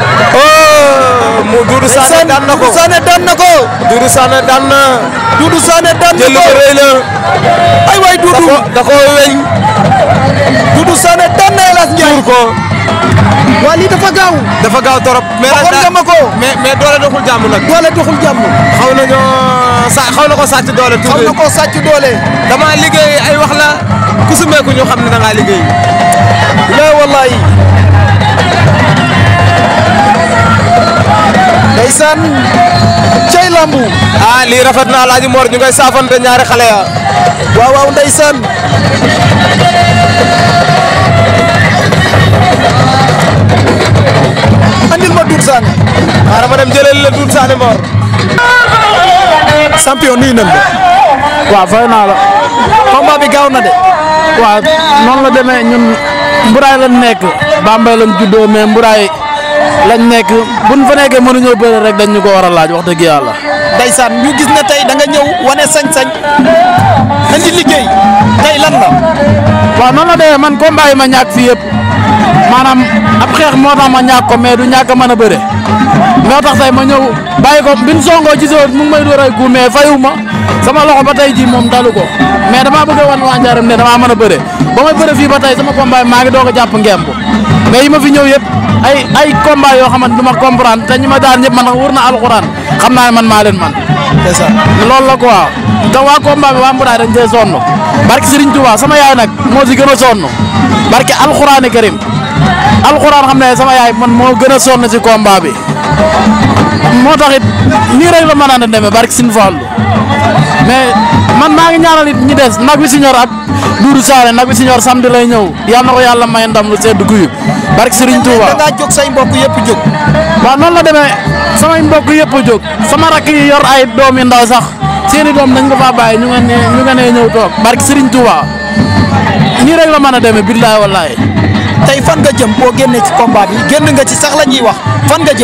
mu Doudou Sané daan na ko Doudou Sané daan na ko Doudou Sané daan na Doudou Sané daan na ko jël ko rëy na ay waay Doudou da ko weñ Doudou Sané daan na El Hadj Ndiaye tuur ko waa lii dafa gaaw torop mais waxoon nga ma ko mais doole doxul jàmm nag doole doxul jàmm xaw na ko sàcc doole tuuti xaw na ko sàcc doole dama liggéey ay wax la ku sumeeku ñu xam ne da ngaa liggéey la wallahi ndeysaan cey lambu lii rafet na Alaaji Mor ñu ngay saafante ñaari xale ya waaw ndeysaan andil ma Doudou Sané xaaral ma dem jëleel la Doudou Sané Mor champion nii nan la waaw fay naa la combat bi gaaw na de waaw noonu la demee ñun mburaay lañ nekk Bambey lañ juddoo mais mburaay lañ nekk buñ fa nekkee mënuñoo bëre rek dañ ñu ko war a laaj wax dëgg yàlla. ndeysaan ñu gis ne tey da nga ñëw wane sañ-sañ andi liggéey tey lan la. waaw noonu la demee man combat yi ma ñàkk fii yëpp maanaam ab xeex moo tax ma ñàkk ko mais du ñàkk a mën a bëre moo tax tey ma ñëw bàyyi ko bin songoo ci soo mu ngi may door ay coup mais fayu ma sama loxo ba tey ji moom dalu ko mais damaa bëgg a wan waa Njaareem ne damaa mën a bëre ba may bëre fii ba tey sama combat maa ngi doog a jàpp ngemb mais yi ma fi ñëw yëpp ay combat yoo xamante du ma comprendre te ñi ma daan ñëpp man wër na alxuraan xam naa ne man maa leen man c'est ça loolu la quoi te waa combat bi waa Mboudaay dañ cee sonn barke Serigne Touba sama yaay nag moo si gën a sonn barke alxuraani karim alxuraan xam ne sama yaay man moo gën a sonn si combat bi moo tax it nii rek la mën a demee barke Sine Fallou mais man maa ngi ñaanal it ñi des nag bi si ñor ak Doudou Sané nag bi si ñor samedi lay ñëw yal na ko yàlla may ndam lu sedd guyu barke Serigne Touba. da ngaa jóg say mbokk yëpp jóg. waaw noonu la demee samay mbokk yëpp a jóg sama rakk yi yor ay doom yu ndaw sax seeni doom dañ ko faa bàyyi ñu nga ne ñëw toog barke Serigne Touba nii rek la mën a demee billaay wallaay. tey fan nga jëm boo génnee ci combat bi génn nga ci sax la ñuy wax fan nga jëm.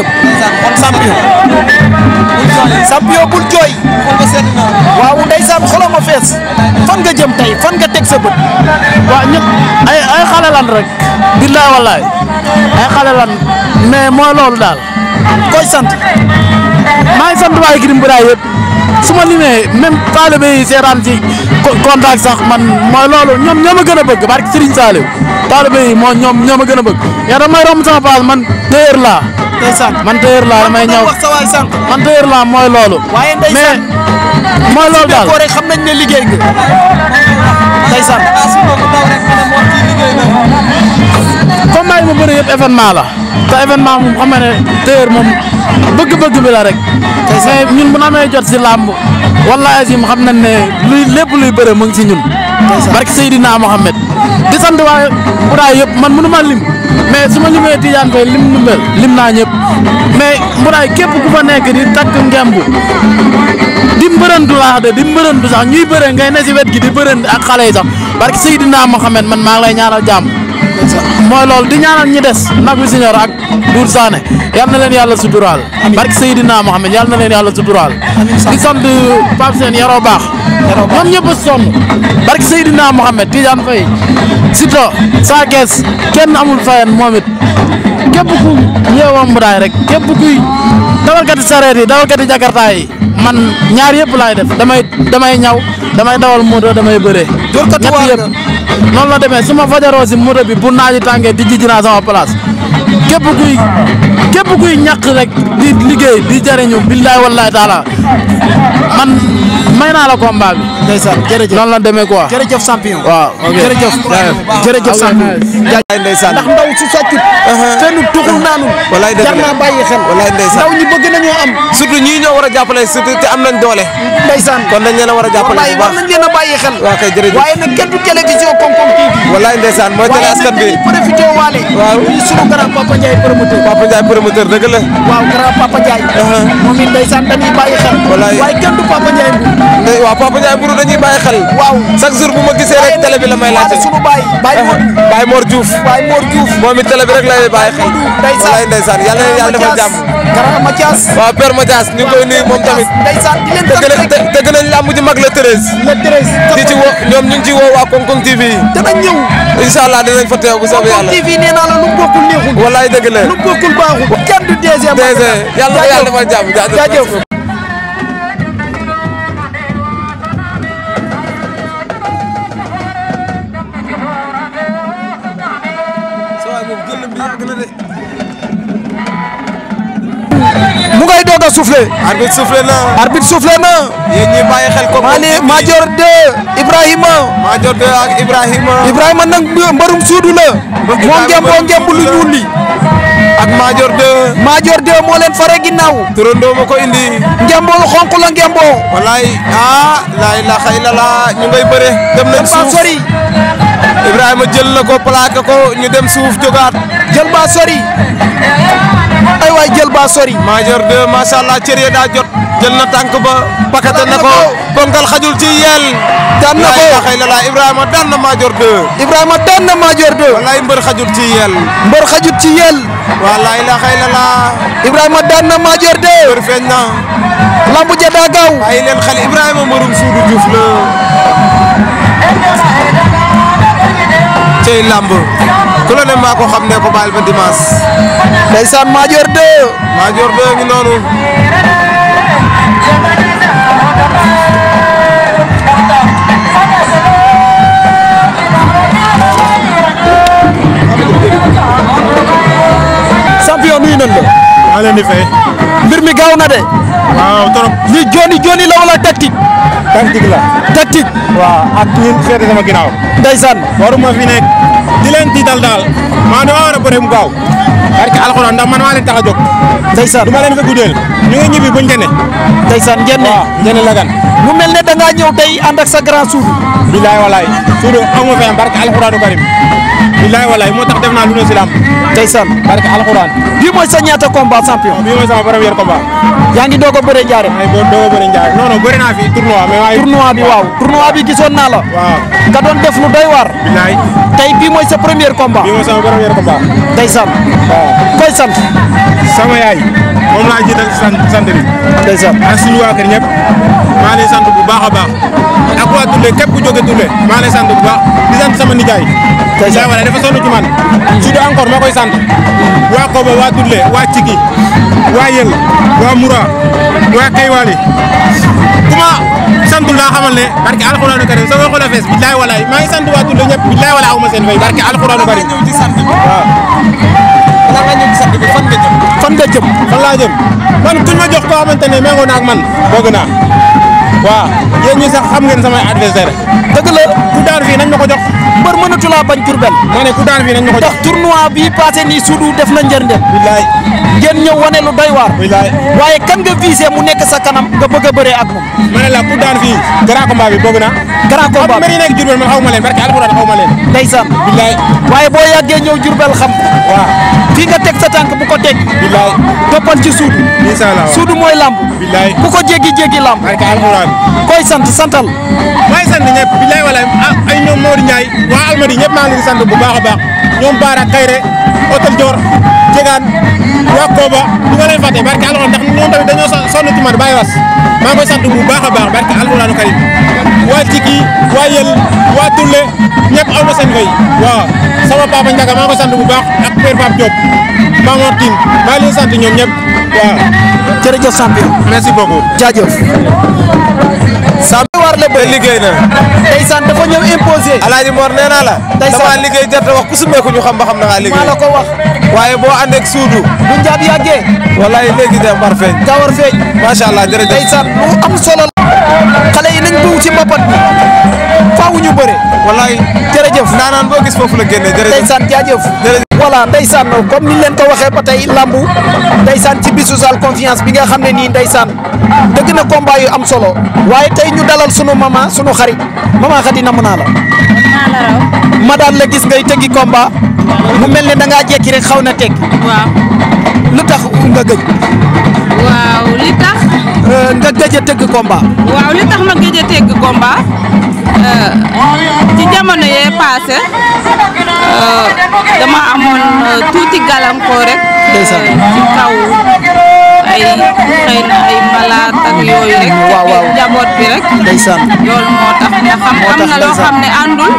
champion bul jooy. waaw ndeysaan xoolal ma fees fan nga jëm tey fan nga teg sa bët. waaw ñëpp ay xale lan rek. billaay wallaay ay xale lan mais mooy loolu daal. koy sant. maa ngi sant waa Gris Mboudaay yëpp su ma limee même taalibe yi seetaan ci contact sax man mooy loolu ñoom ñoo ma gën a bëgg barke Serigne Saliou taalibe yi ñoom ñoo ma gën a bëgg yaa damay romb sama paas man téyeer laa. ndeysaan man téyeer laa damay ñëw man téyeer laa mooy loolu. waaye ndeysaan mais mooy loolu daal rek xam nañ ne liggéey nga. ndeysaan. combat yi ma bëri yëpp événement la te événement moom xam nga ne téyeer moom bëgg-bëgg bi la rek. mais ñun bu namee jot si làmb wallaahi azim xam nañ ne lépp luy bëre mu ngi si ñun. barke Seydina Mohamed di sant waa Mboudaay yëpp man mënu ma lim mais su ma limee Tidiane Faye lim naa ñëpp mais Mboudaay képp ku fa nekk di takk ngembu di mbërëntu laa de di mbërëntu sax ñuy bëre ngay ne si wet gi di bërënt ak xale yi sax barke Seydina Mohamed man maa ngi lay ñaanal jàmm mooy loolu di ñaanal ñi des nag bi siñor ak Doudou Sané yal na leen yàlla suturaal barke Seydina Mohamed yal na leen yàlla suturaal di sant Pape Sène yaroo baax ñoom ñëpp a sonn barke Seydina Mohamed Tidiane Faye Sito Sa Kees kenn amul fayen moom it képp ku yeewoo Mboudaay rek képp kuy dawalkati sareet yi dawalkati jakarta yi man ñaar yëpp laay def damay ñaw damay dawal moto damay bëree ñett yëpp noonu la demee su ma fajaroo si moto bi bu naaji tàngee di jiji naa sama place képp kuy ñàkk rek di liggéey di jariñu billaay wallaay taala man may naa la combat bi. ndeysaan jërëjëf noonu la demee quoi. jërëjëf champion. waaw ok jërëjëf champion. jaay ndeysaan ndax ndaw su sàccut. fenn tuxul naanu. walaay dëgg la jar naa bàyyi xel. walaay ndeysaan ndaw ñi bëgg nañoo am. surtout ñii ñoo war a jàppale surtout te am nañ doole. ndeysaan kon dañ leen a war a jàppale bu baax war nañ leen a bàyyi xel. waaw kay jërëjëf waaye nag kenn du télévision Konkon TV. walaay ndeysaan mooy télé askan bi waaye nag dañuy profité waale. waaw sunu grand Papa Ndiaye promoteur. Papa Ndiaye promoteur dëgg la. waaw grand Papa Ndiaye. moom it ndeysaan dañuy bàyyi xel. walaay waaye kenn du Papa Ndiaye Mbour. waaw Papa Ndiaye Mbour dañuy bàyyi xel. waaw chaque jour bu ma gisee rek télé bi la may laajte. sunu Baye Mor Diouf. Baye Mor Diouf. moom it télé bi rek lay bàyyi xel. walaay ndeysaan yàlla na yàlla defal jàmm. grand Mathias. waaw Père Mathias ñu ngi koy nuyu moom tamit. ndeysaan di leen dëgg nañ làmb ji mag le 13. le 13. di ci woo ñoom ñu ngi ci woo waa Konkon TV. danañ ñëw. incha allah dinañ fa teew bu soobee yàlla. Konkon TV nee naa la lu bokkul neexul. walaay dëgg la lu bokkul baaxul. kenn du DG. yàlla na yàlla defal jàmm jaajëf. mu ngay doog a soufflé. arbitre soufflé na. arbitre soufflé na. yéen ñi bàyyi xel ko. Madior 2 Ibrahima. Madior 2 ak Ibrahima. Ibrahima nag mbërum suudu la. moom ngemb lu ñuul li. ak Madior 2. Madior 2 moo leen fare ginnaaw. turandoo ma ko indi. ngemboo lu xonq la ngemboo. walaay laa ilaaha illallah ñu ngay bëre. dem nañ suuf sori. Ibrahima jël na ko plaqué ko ñu dem suuf jógaat. jël ba sori. ay waay jël ba sori. Madior 2 macha allah cër ya daa jot. jël na tànk ba. pakate na ko ponkal xajul ci yel. daan na ko laa ilaaha illallah Ibrahima daan na Madior 2. Ibrahima daan na Madior 2. walaay mbër xajul ci yel. mbër xajul ci yel. waa laa ilaaha illallah. Ibrahima daan na Madior 2. mbër feeñ na. lambu ja daa gaaw. bàyyi leen xel Ibrahima mbërum Suudu Diouf la. cey lamb ku la ne maa ko xam ne ko baal ba dimanche. ndeysaan Madior 2. Madior 2 ngi noonu. champion nuyu nañ la. maa leen di fay. mbir mi gaaw na de. waaw trop. li joni la wala tactique. tactique la. tactique. waaw ak ñun féete sama ginnaaw. ndeysaan. waruma fi nekk di leen tiital daal maa dama war a bëre mu gaaw. parce que alxuraan ndax man maa leen tax a jóg. ndeysaan du ma leen fa guddeel ñu ngi ñibbi ba Njene. ndeysaan Njene. waaw Njene Lagan. mu mel ne da ngaa ñëw tey ànd ak sa grand suudu. bilaay walaay suudu amu ma fi am barke alxuraanu karim. bilaay walaay moo tax def naa lu ne si lamb. ndeysaan. barke alxuraan. bii mooy sa ñaata combat champion. bii mooy sama premier combat. yaa ngi doog a bëre Ndiarème. maa ngi doog a bëre Ndiarème non non bëri naa fi tournoi mais waaye. tournoi bi waaw. tournoi bi gisoon naa la. waaw nga doon def lu doy waar. bilaay. tey bii mooy sa premier combat. bii mooy sama premier combat. ndeysaan. waaw koy sant. sama yaay moom laa jiital sant bi. ndeysaan. ak suñu waa kër ñëpp maa lay sant bu baax a baax ak waa Tulle képp ku jóge Tulle maa lay sant bu baax di sant sama nijaay. ndeysaan wala dafa sonn ci man. surtout encore ma koy sant waa Koba waa Tulle waa Ciki waa Yël waa Moura waa Kaywali ku ma santul daa xamal ne barke alxuraanu karim sama xol a fees billaay walaay maa ngi sant waa Tulle ñëpp billaay walaay aw ma seen fay barke alxuraanu karim waaw. balaa nga ñëw ci sant bi fan nga jëm. fan nga jëm. fan laa jëm man kuñ ma jox koo xamante ne méngoo na ak man bëgg naa waaw yéen ñi sax xam ngeen samay adversaire dëgg la ku daan fii nañ ma ko jox. mbër mënatu laa bañ Diourbel. ma ne ku daan fii nañ ma ko jox. ndax tournoi bii passé nii suudu def na njëriñ. billaay. ngeen ñëw wane lu doy waar. billaay. waaye kan nga visé mu nekk sa kanam nga bëgg a bëree ak moom. ma ne la ku daan fii grand combat bi bëgg naa. grand combat bi nekk Diourbel man xaw ma leen barke alxuraan xaw ma leen. ndeysaan. billaay. waaye boo yàggee ñëw Diourbel xam. waaw. fii nga teg sa tànk bu ko teg. billaay. toppal ci suudu. incha allah suudu mooy lamb. billaay. ku ko jéggi lamb. barke alxuraan. koy santal. maa ngi sant ñëpp billaay walaay ay ñoom Modou Ndiaye waa Almadi ñëpp maa ngi leen di sant bu baax a baax ñoom Baara Kayre Hôtel Dior Jegaan waa Koba du ma leen fàtte barke alxuraan ndax ñoom tamit dañoo sonn ci man bàyyi was maa ngi koy sant bu baax a baax barke alxuraanu karim waa Ciki waa Yël waa Tulle ñëpp aw ma seen fay waaw sama papa Ndiaga maa ngi koy sant bu baax ak père Pape Diop Mamour Tine maa ngi leen sant ñoom ñëpp waaw. jërëjëf champion. merci beaucoup. jaajëf. Samb war la ba liggéey na. ndeysaan dafa ñëw imposé. Alaaji Mor nee naa la. ndeysaan dama liggéey jar wax ku sumeeku ñu xam ba xam na nga liggéey. maa la ko wax. waaye boo ànd ak suudu. bu njaab yàggee. wallaay léegi de mbar feeñ. gawar feeñ. macha allah jërëjëf. ndeysaan lu am solo la. xale yi nañ dugg ci mbapat bi. faaw ñu bëre. wallaay jërëjëf. naanaan boo gis foofu la génnee jërëjëf. ndeysaan jaajëf. voilà ndeysaan comme niñ leen ko waxee ba tey lambu ndeysaan ci bisu Salle Confiance bi nga xam ne nii ndeysaan dëgg na combat yu am solo waaye tey ñu dalal sunu mama sunu xarit mama Khady namm naa la. ma daan la gis ngay tëggi combat mu mel ne da ngaa jekki rek xaw na teg. waaw. lu tax nga gëj. waaw li tax. nga gëj a tëgg combat. waaw li tax ma gëj a tëgg combat ci jamono yee passé dama amoon tuuti gàllankoor rek. ndeysaan ci kaw ay xëy na ay malaat ak yooyu rek. waaw njaboot bi rek. ndeysaan loolu moo tax nga xam am na loo xam ne àndul.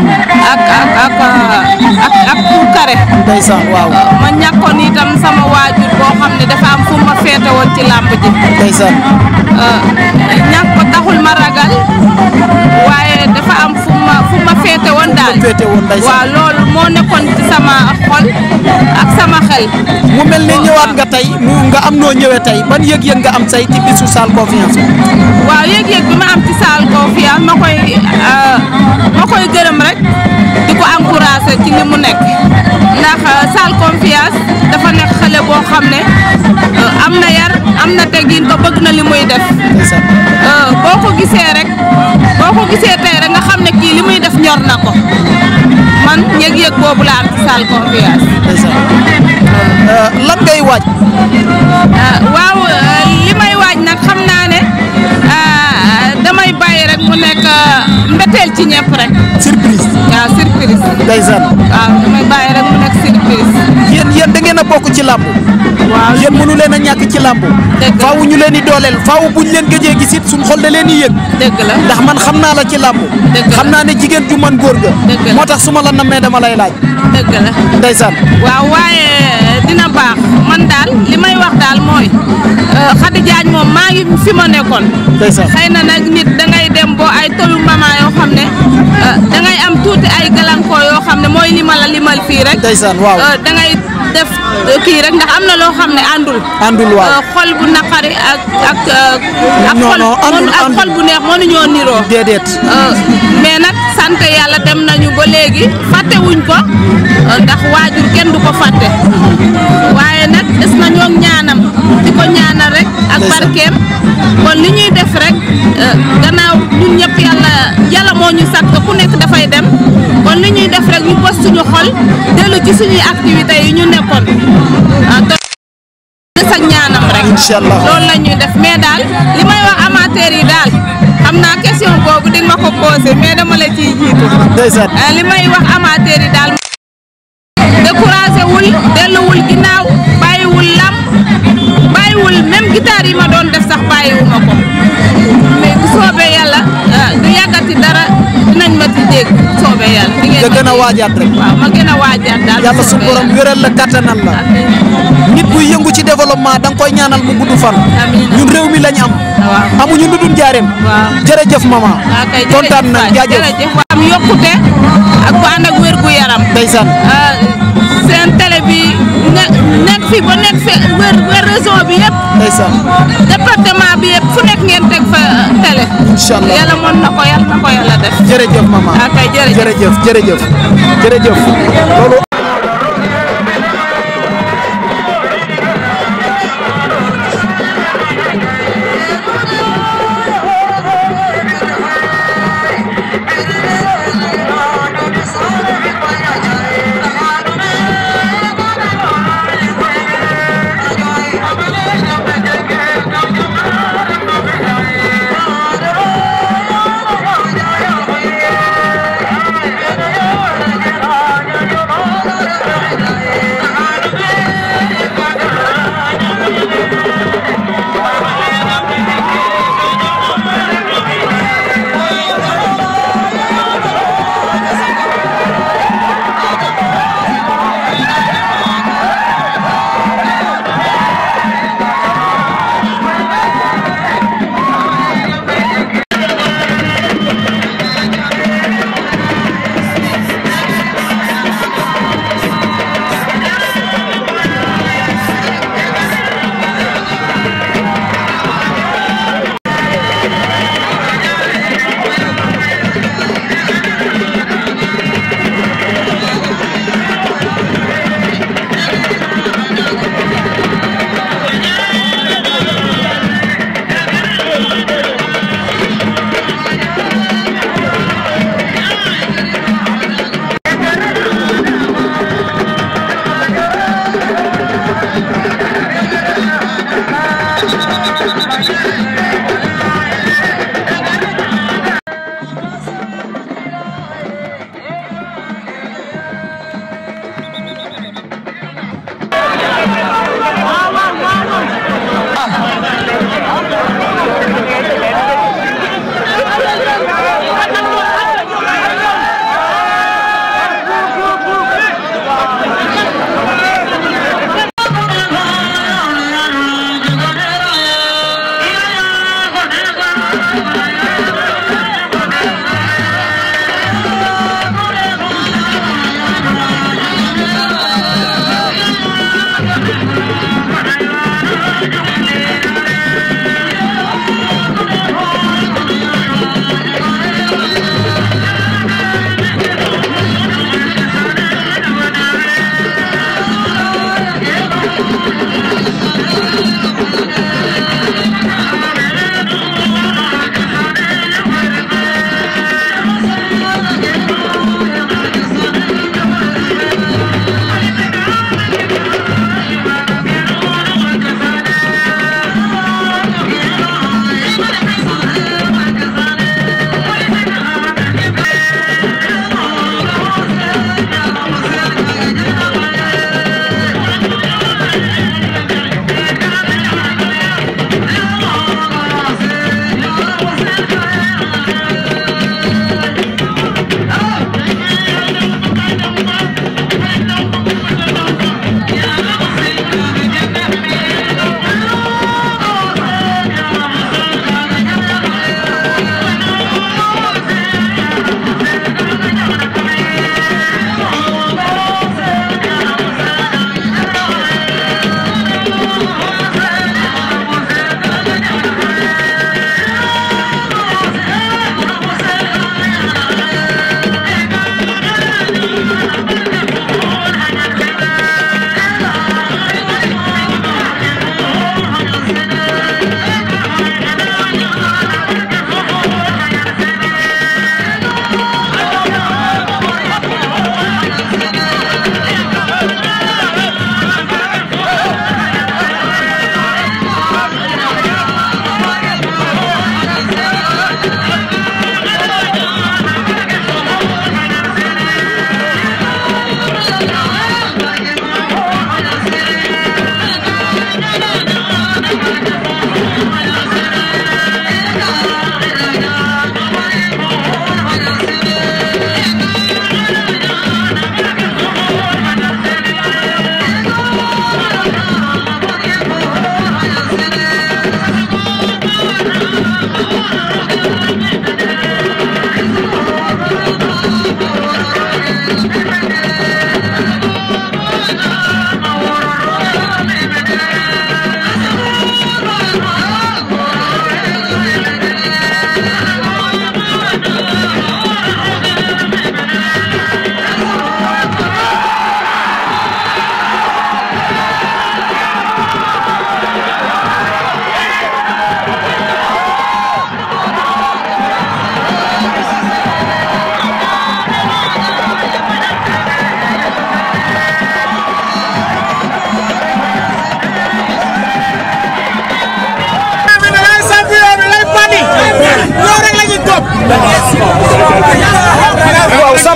ak puukare. ndeysaan waaw. ma ñàkkoon itam sama waajur boo xam ne dafa am fu ma féete woon ci làmb ji. ndeysaan. ñàkk ko taxul ma ragal waaye dafa am fu ma féete woon daal. waaw loolu moo nekkoon ci sama xol ak sama xel. mu mel ne ñëwaat nga tey nga am noo ñëwee tey ban yëg-yëg nga am say ci bisu Salle Confiance. waaw yëg-yëg bi ma am ci Salle Confiance ma koy gërëm rek di ko encouragé ci li mu nekk ndax Salle Confiance dafa nekk xale boo xam ne am na yar am na teggin ko bëgg na li muy def. boo ko gisee tey rek nga xam ne kii li muy def ñor na ko man yëg-yëg boobu la am ci Salle Confiance. lan ngay waaj. waaw li may waaj nag xam naa ne damay bàyyi rek mu nekk mbeteel ci ñëpp rek. surprise. waaw surprise. ndeysaan. waaw damay bàyyi rek mu nekk surprise. yéen da ngeen a bokk ci làmb. waaw yéen mënu leen a ñàkk ci làmb. faaw ñu leen di dooleel faaw buñ leen gëjee gis it suñ xol da leen di yëg. dëgg la ndax man xam naa la ci làmb. xam naa ne jigéen ju man góor ga. moo tax su ma la nammee dama lay laaj. dëgg la ndeysaan. waaw waaye dina baax man daal li may wax daal mooy Khady Diagne moom maa ngi fi ma nekkoon. ndeysaan xëy na nag nit dangay dem boo ay tolu mama yoo xam ne dangay am tuuti ay gàllankoor yoo xam ne mooy li ma la limal fii rek. ndeysaan waaw dangay def kii rek ndax am na loo xam ne àndul waaw xol bu naqari ak xol bu neex mënuñoo niroo déedéet mais nag sant yàlla dem nañu ba léegi fàtte wuñ ko ndax waajur kenn du ko fàtte waaye nag des na ñoo ñaanam di ko ñaanal rek ak barkeem kon li ñuy def rek gannaaw ñun ñëpp yàlla moo ñu sàkk ku nekk dafay dem kon li ñuy def rek ñu bës suñu xol dellu ci suñuy activités yi ñu nekkoon des ak ñaanam rek inshallah loolu la ñuy def mais daal li may wax amateur yi daal xam naa question boobu di nga ma ko posé mais dama la ciy jiitu li may wax amateur yi daal découragé wul delluwul ginnaaw bàyyiwul lam bàyyiwul même guitare yi ma doon def sax bàyyiwuma ko mais bu soobee yàlla du yàggati dara dinañ ma ci dégg soobee yàlla di ngeen gën a waajaat rek waaw ma gën a waajaat daal yàlla su borom wéral la kattanal la nit buy yëngu ci développement da nga koy ñaanal mu gudd fan ñun réew mi lañ am amuñu lu dul njaareem jërëjëf maman kontaan na jërëjëf am yokkute ak bu ànd ak wér gu yaram ndeysaan seen télé bi nekk fi ba nekk fi wër région bi yëpp ndeysaan département bi yëpp fu nekk ngeen teg fa télé inshallah yàlla mën na ko yàlla def jërëjëf maman jërëjëf loolu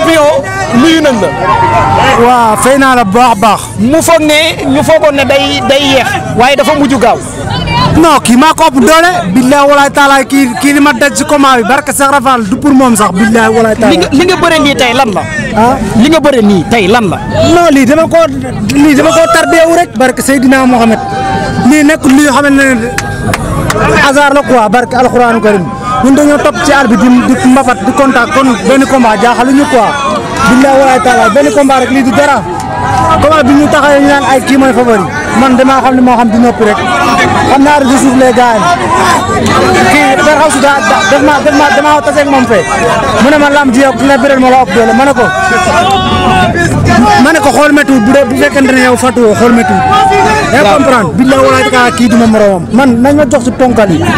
champion nuyu nañ la. waaw fay naa la bu baax a baax. mu foog ne ñu foogoon ne day yeex waaye dafa mujj gaaw. non kii maa ko ëpp doole. billahi walaay taala kii li ma daj ci combat bi barke Cheikh Rafal du pour moom sax billahi walaay taala. li nga bëre nii tey lan la. li nga bëre nii tey lan la. non lii dama koo tardeewu rek. barke Seydina Mohamed lii nekk lii xam ne hasard la quoi barke alxuraanu karim ñun dañoo topp ci àll bi di mbapat di contact kon benn combat jaaxaluñu quoi. billahi walaay taala benn combat rek lii du dara. combat bi ñu taxawee ñu naan ay kii mooy favori man damaa xam ne moo xam di noppi rek xam naa rek di suuf les gars yi kii per xaw si dama tase ak moom fee mu ne ma lam ji yow nga bëral ma la ëpp doole ma ne ko xool métti bu fekkente ne yow fàttuwoo xool métti yaa comprendre billahi walaay taala kii duma moromam man nañ ma jox si ponkal yi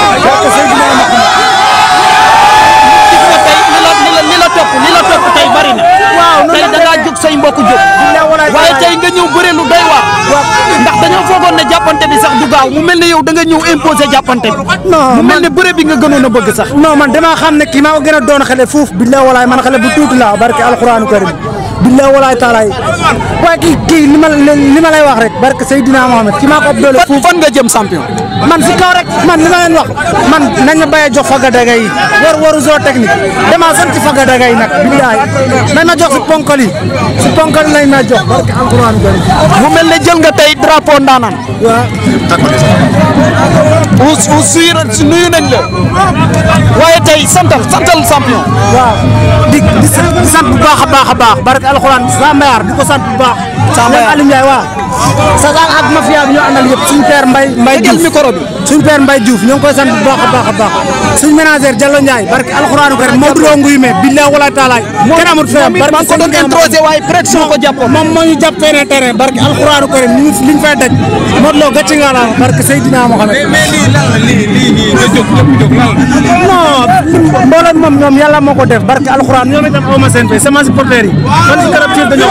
li la topp tey bari na. waaw tey da ngaa jóg say mbokk jóg. waaye tey nga ñëw bëre lu doy waar. ndax dañoo foogoon ne jàppante bi sax du gaaw mu mel ne yow da nga ñëw imposer jàppante bi. mu mel ne bëre bi nga gënoon a bëgg sax. non man damaa xam ne kii maa ko gën a doon xale fuuf billahi walaay man xale bu tuuti laa barke alxuraanu karim billahi walaay taalaay waaye kii li ma lay wax rek barke Seydina Mohamed kii maa ko ëpp doole fuuf. fan nga jëm champion. man si kaw rek man li ma leen wax man nañ ma bàyyi jox faga daga yi waru zoo technique damaa sant faga daga yi nag billahi nañ ma jox si ponkal yi lañ ma jox barke alxuraanu karim mu mel ne jël nga tey drapeau ndaanaan. waaw. nuyu nañ la. waaye tey santal champion. waaw di sant bu baax a baax barke alxuraan sa mbayar di ko sant bu baax. sa mbayar Aliou Ndiaye waaw. Sagan ak mafia bi ñoo àndal yëpp suñu père Mbaye Diouf micro bi suñu père Mbaye Diouf ñoo ngi koy sant bu baax a baax suñu ménagère Diallo Ndiaye barke alxuraanu karim Modou Lo nguy me billahi wala taala kenn amul fayam barke ko doon introsé waaye pression ko jàppoon moom moo ñu jàpp feneen terrain barke alxuraanu karim liñ fay daj Modou Lo gàcce nga la barke Seydina Mohamed mais lii lan la lii nga jóg lan non mbooloo moom ñoom yàlla moo ko def barke alxuraan ñoom itam aw ma seen fay sama supporter yi man si garab ci dañoo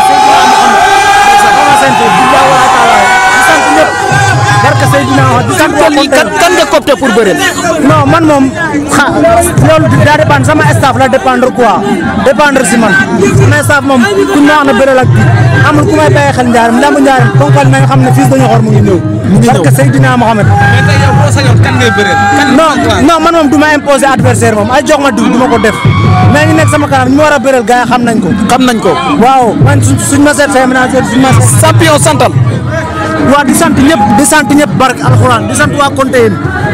barke Seydina di sant kan nga copté pour bëreel. non man moom loolu daa dépendre sama staff la dépendre quoi dépendre si man sama staff moom ku ñu wax na bëreel ak amul ku may bàyyi xel njaaram ndamu njaaram ponkal na nga xam ne fils de Niokor mu ngi ñëw barke Seydina Mohamed mais tey yow boo sañoon kan ngay bëreel non man moom du ma imposer adversaire moom ay jox ma diw du ma ko def mais ñu nekk sama kanam ñu war a bëreel gars yi xam nañ ko waaw man suñ ma seet fee ménagère suñ ma champion santal. waa di sant ñëpp barke alxuraan di sant waa Kontéen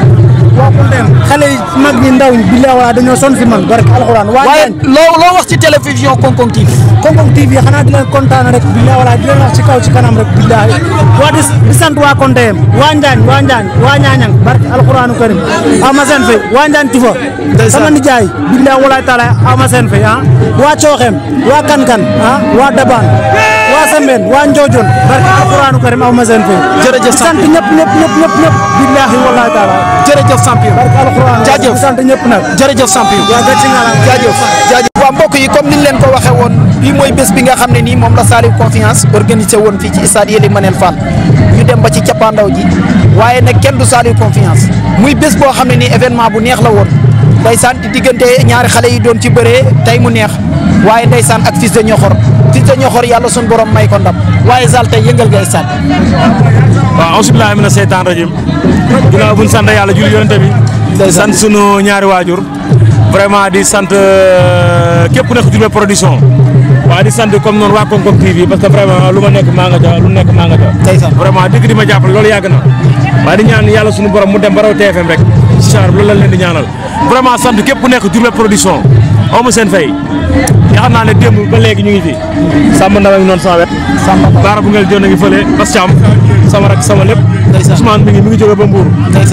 xale yi mag ñi ndaw ñi billahi wala dañoo sonn si man barke alxuraan waaye loo wax ci télévision Konkong TV. Konkong TV xanaa di leen kontaan rek billahi wala di leen wax ci kaw ci kanam rek billahi waa di sant waa Kontéen waa Njaañ waa Ñaañang barke alxuraanu karim ama seen fay waa Njaañ Tufa sama nijaay billahi wala taala ama seen fay waa Cooxeem waa Kankan waa Dabaan waa Sembène waa Ndiojon barke alxuraanu karim aw ma seen fay jërëjëf sant ñëpp billahi wallahi taala jërëjëf champion barke alxuraan jaajëf sant ñëpp nag jërëjëf champion jaajëf waa mbokk yi comme niñ leen ko waxee woon bii mooy bés bi nga xam ne nii moom la Saliou Confiance organisé woon fii ci stade Ely Manel Fall ñu dem ba ci cappaandaw ji waaye nag kenn du Saliou Confiance muy bés boo xam ne nii événement bu neex la woon ndeysaan di diggante ñaari xale yi doon ci bëree tey mu neex waaye ndeysaan ak fils de Niokor yàlla sun borom may ko ndam waaye Zal tey yëngal nga stade. waaw auzu billaahi mina seytaan rajim ginnaaw bu ñu sant yàlla julli yonent bi di sant sunu ñaari waajur vraiment di sant képp ku nekk Diourbel production waaye di sant comme noonu waa Konkong TV parce que vraiment lu ma nekk maa nga ja lu nekk maa nga ja vraiment dëgg di ma jàppale loolu yàgg na waaye di ñaan yàlla sunu borom mu dem ba raw TFM rek incha allah loolu la leen di ñaanal vraiment sant képp ku nekk Diourbel production aw ma seen fay yaakaar naa ne démb ba léegi ñu ngi fi Samba Ndaw ngi noonu sama wet baara bu ngeen joon a ngi fële Bas Thiam sama rak sama lépp Ousmane mi ngi jóge ba Mbour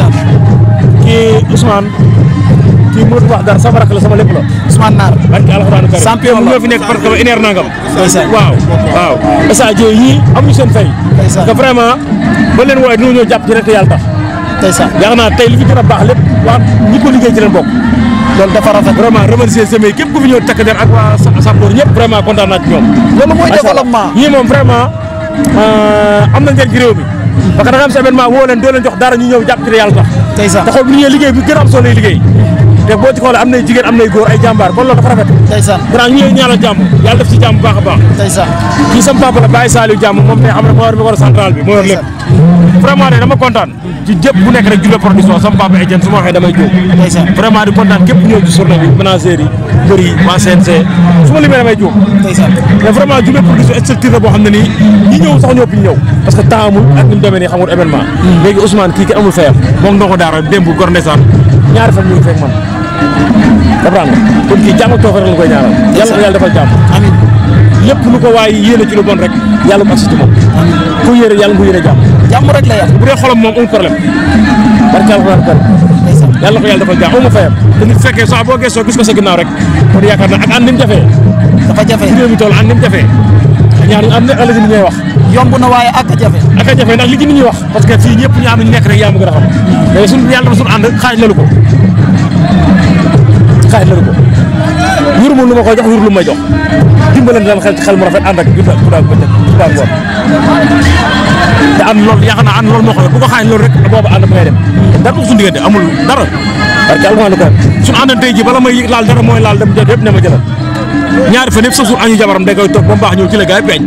kii Ousmane kii moo wax dara sama rak la sama lépp la Ousmane Naar barke alxuraanu karim champion mu ñoo fi nekk parce que une heure nangam waaw message yii amuñu seen fay que vraiment ba leen wooye dina ñëw jàpp ci rek te yàlla tax yaakaar naa tey li fi gën a baax lépp waa ñi ko liggéey ci leen bokk loolu dafa rafet vraiment remercier semé képp ku fi ñëw takk der ak waa Sapeur ñëpp vraiment kontaan naa ci ñoom loolu mooy développement ñii moom vraiment am na njëriñ ci réew mi parce que da nga am sa événement woo leen doo leen jox dara ñu ñëw jàpp ci yàlla tax te xool bu ñu ñëwee liggéey bi gën a am solo lay liggéey te boo ci xoolee am nay jigéen am nay góor ay jàmbaar kon loolu dafa rafet ndeysaan grand ñu ñaanal jàmm yàlla def ci jàmm bu baax a baax ndeysaan kii sama papa la Baye Saliou jàmm moom ne xam ne moo yor micro central bi moo yor lépp vraiment de dama kontaan ci jëpp bu nekk rek Diourbel production sama papa Etienne su ma waxee damay jóg vraiment di kontaan képp ñëw ci journée bi ménagères yi mbër yi waa CNC su ma limee damay jóg mais vraiment Diourbel production structure la boo xam ne nii ñi ñëw sax ñoo fi ñëw parce que temps amul ak ni mu demee nii xamul événement léegi Ousmane kii ki amul fayam moom ndongo daara démb gor ndeysaan ñaari fan ñu ngi fekk man comprendre nga kon kii jàmm toog rek la koy ñaanal yàlla ko yàlla defal jàmm amiin lépp lu ko waaye yéene ci lu bon rek yàlla mu agsi ci moom ku yéene yàlla nga yéene jàmm rek la yàlla bu dee xolam moom amul problème barke alxuraan kër yàlla ko yàlla defal jàmm amul fayam te nit fekkee soo boo gëstoo gis ko sa ginnaaw rek kon yaakaar naa ak ànd ni mu jafee dafa jafe réew mi toll ànd ni mu jafee ñaar ñu am ne ëllëg ni ñuy wax yomb na waaye ak a jafe ndax li ci nit ñi wax parce que fii ñëpp ñu am ñu nekk rek yaa ma gën a xam mais suñu yàlla dafa suñu ànd xaaj lalu ko wur mu lu ma koy jox wur lu may jox dimbalante daal xel mu rafet ànd ak bu daal ngoon te ànd loolu yaakaar naa ànd loolu moo ko bu ko xaaj loolu rek boobu ànd ba ngay dem dara ko suñu diggante amul dara parce que alxuraan ko suñu àndante tey ji bala may laal dara mooy laal dem yëpp ne ma jëlal ñaari fan yëpp sa suur añu jabaram day koy toog ba mu baax ñëw ci la gars yi peeñ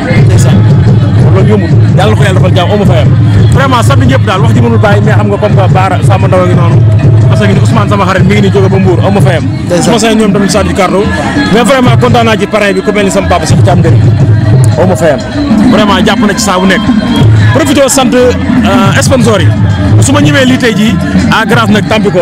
loolu yombul yàlla na ko yàlla defal jàmm amu fayam vraiment sant ñëpp daal wax ji mënul bàyyi mais xam nga comme que Baara Samba Ndaw a ngi noonu parce que Ousmane sama xarit mi ngi nii jóge ba Mbour amu fayam su ma sañ ñoom tamit Sadji Cardo mais vraiment kontaan naa ci parrain bi ku mel ni sama papa Cheikh Thiam Nderi amu fayam vraiment jàpp na ci saa bu nekk profité sant sponsor yi su ma ñëwee lii tey jii à grâce nag Tampico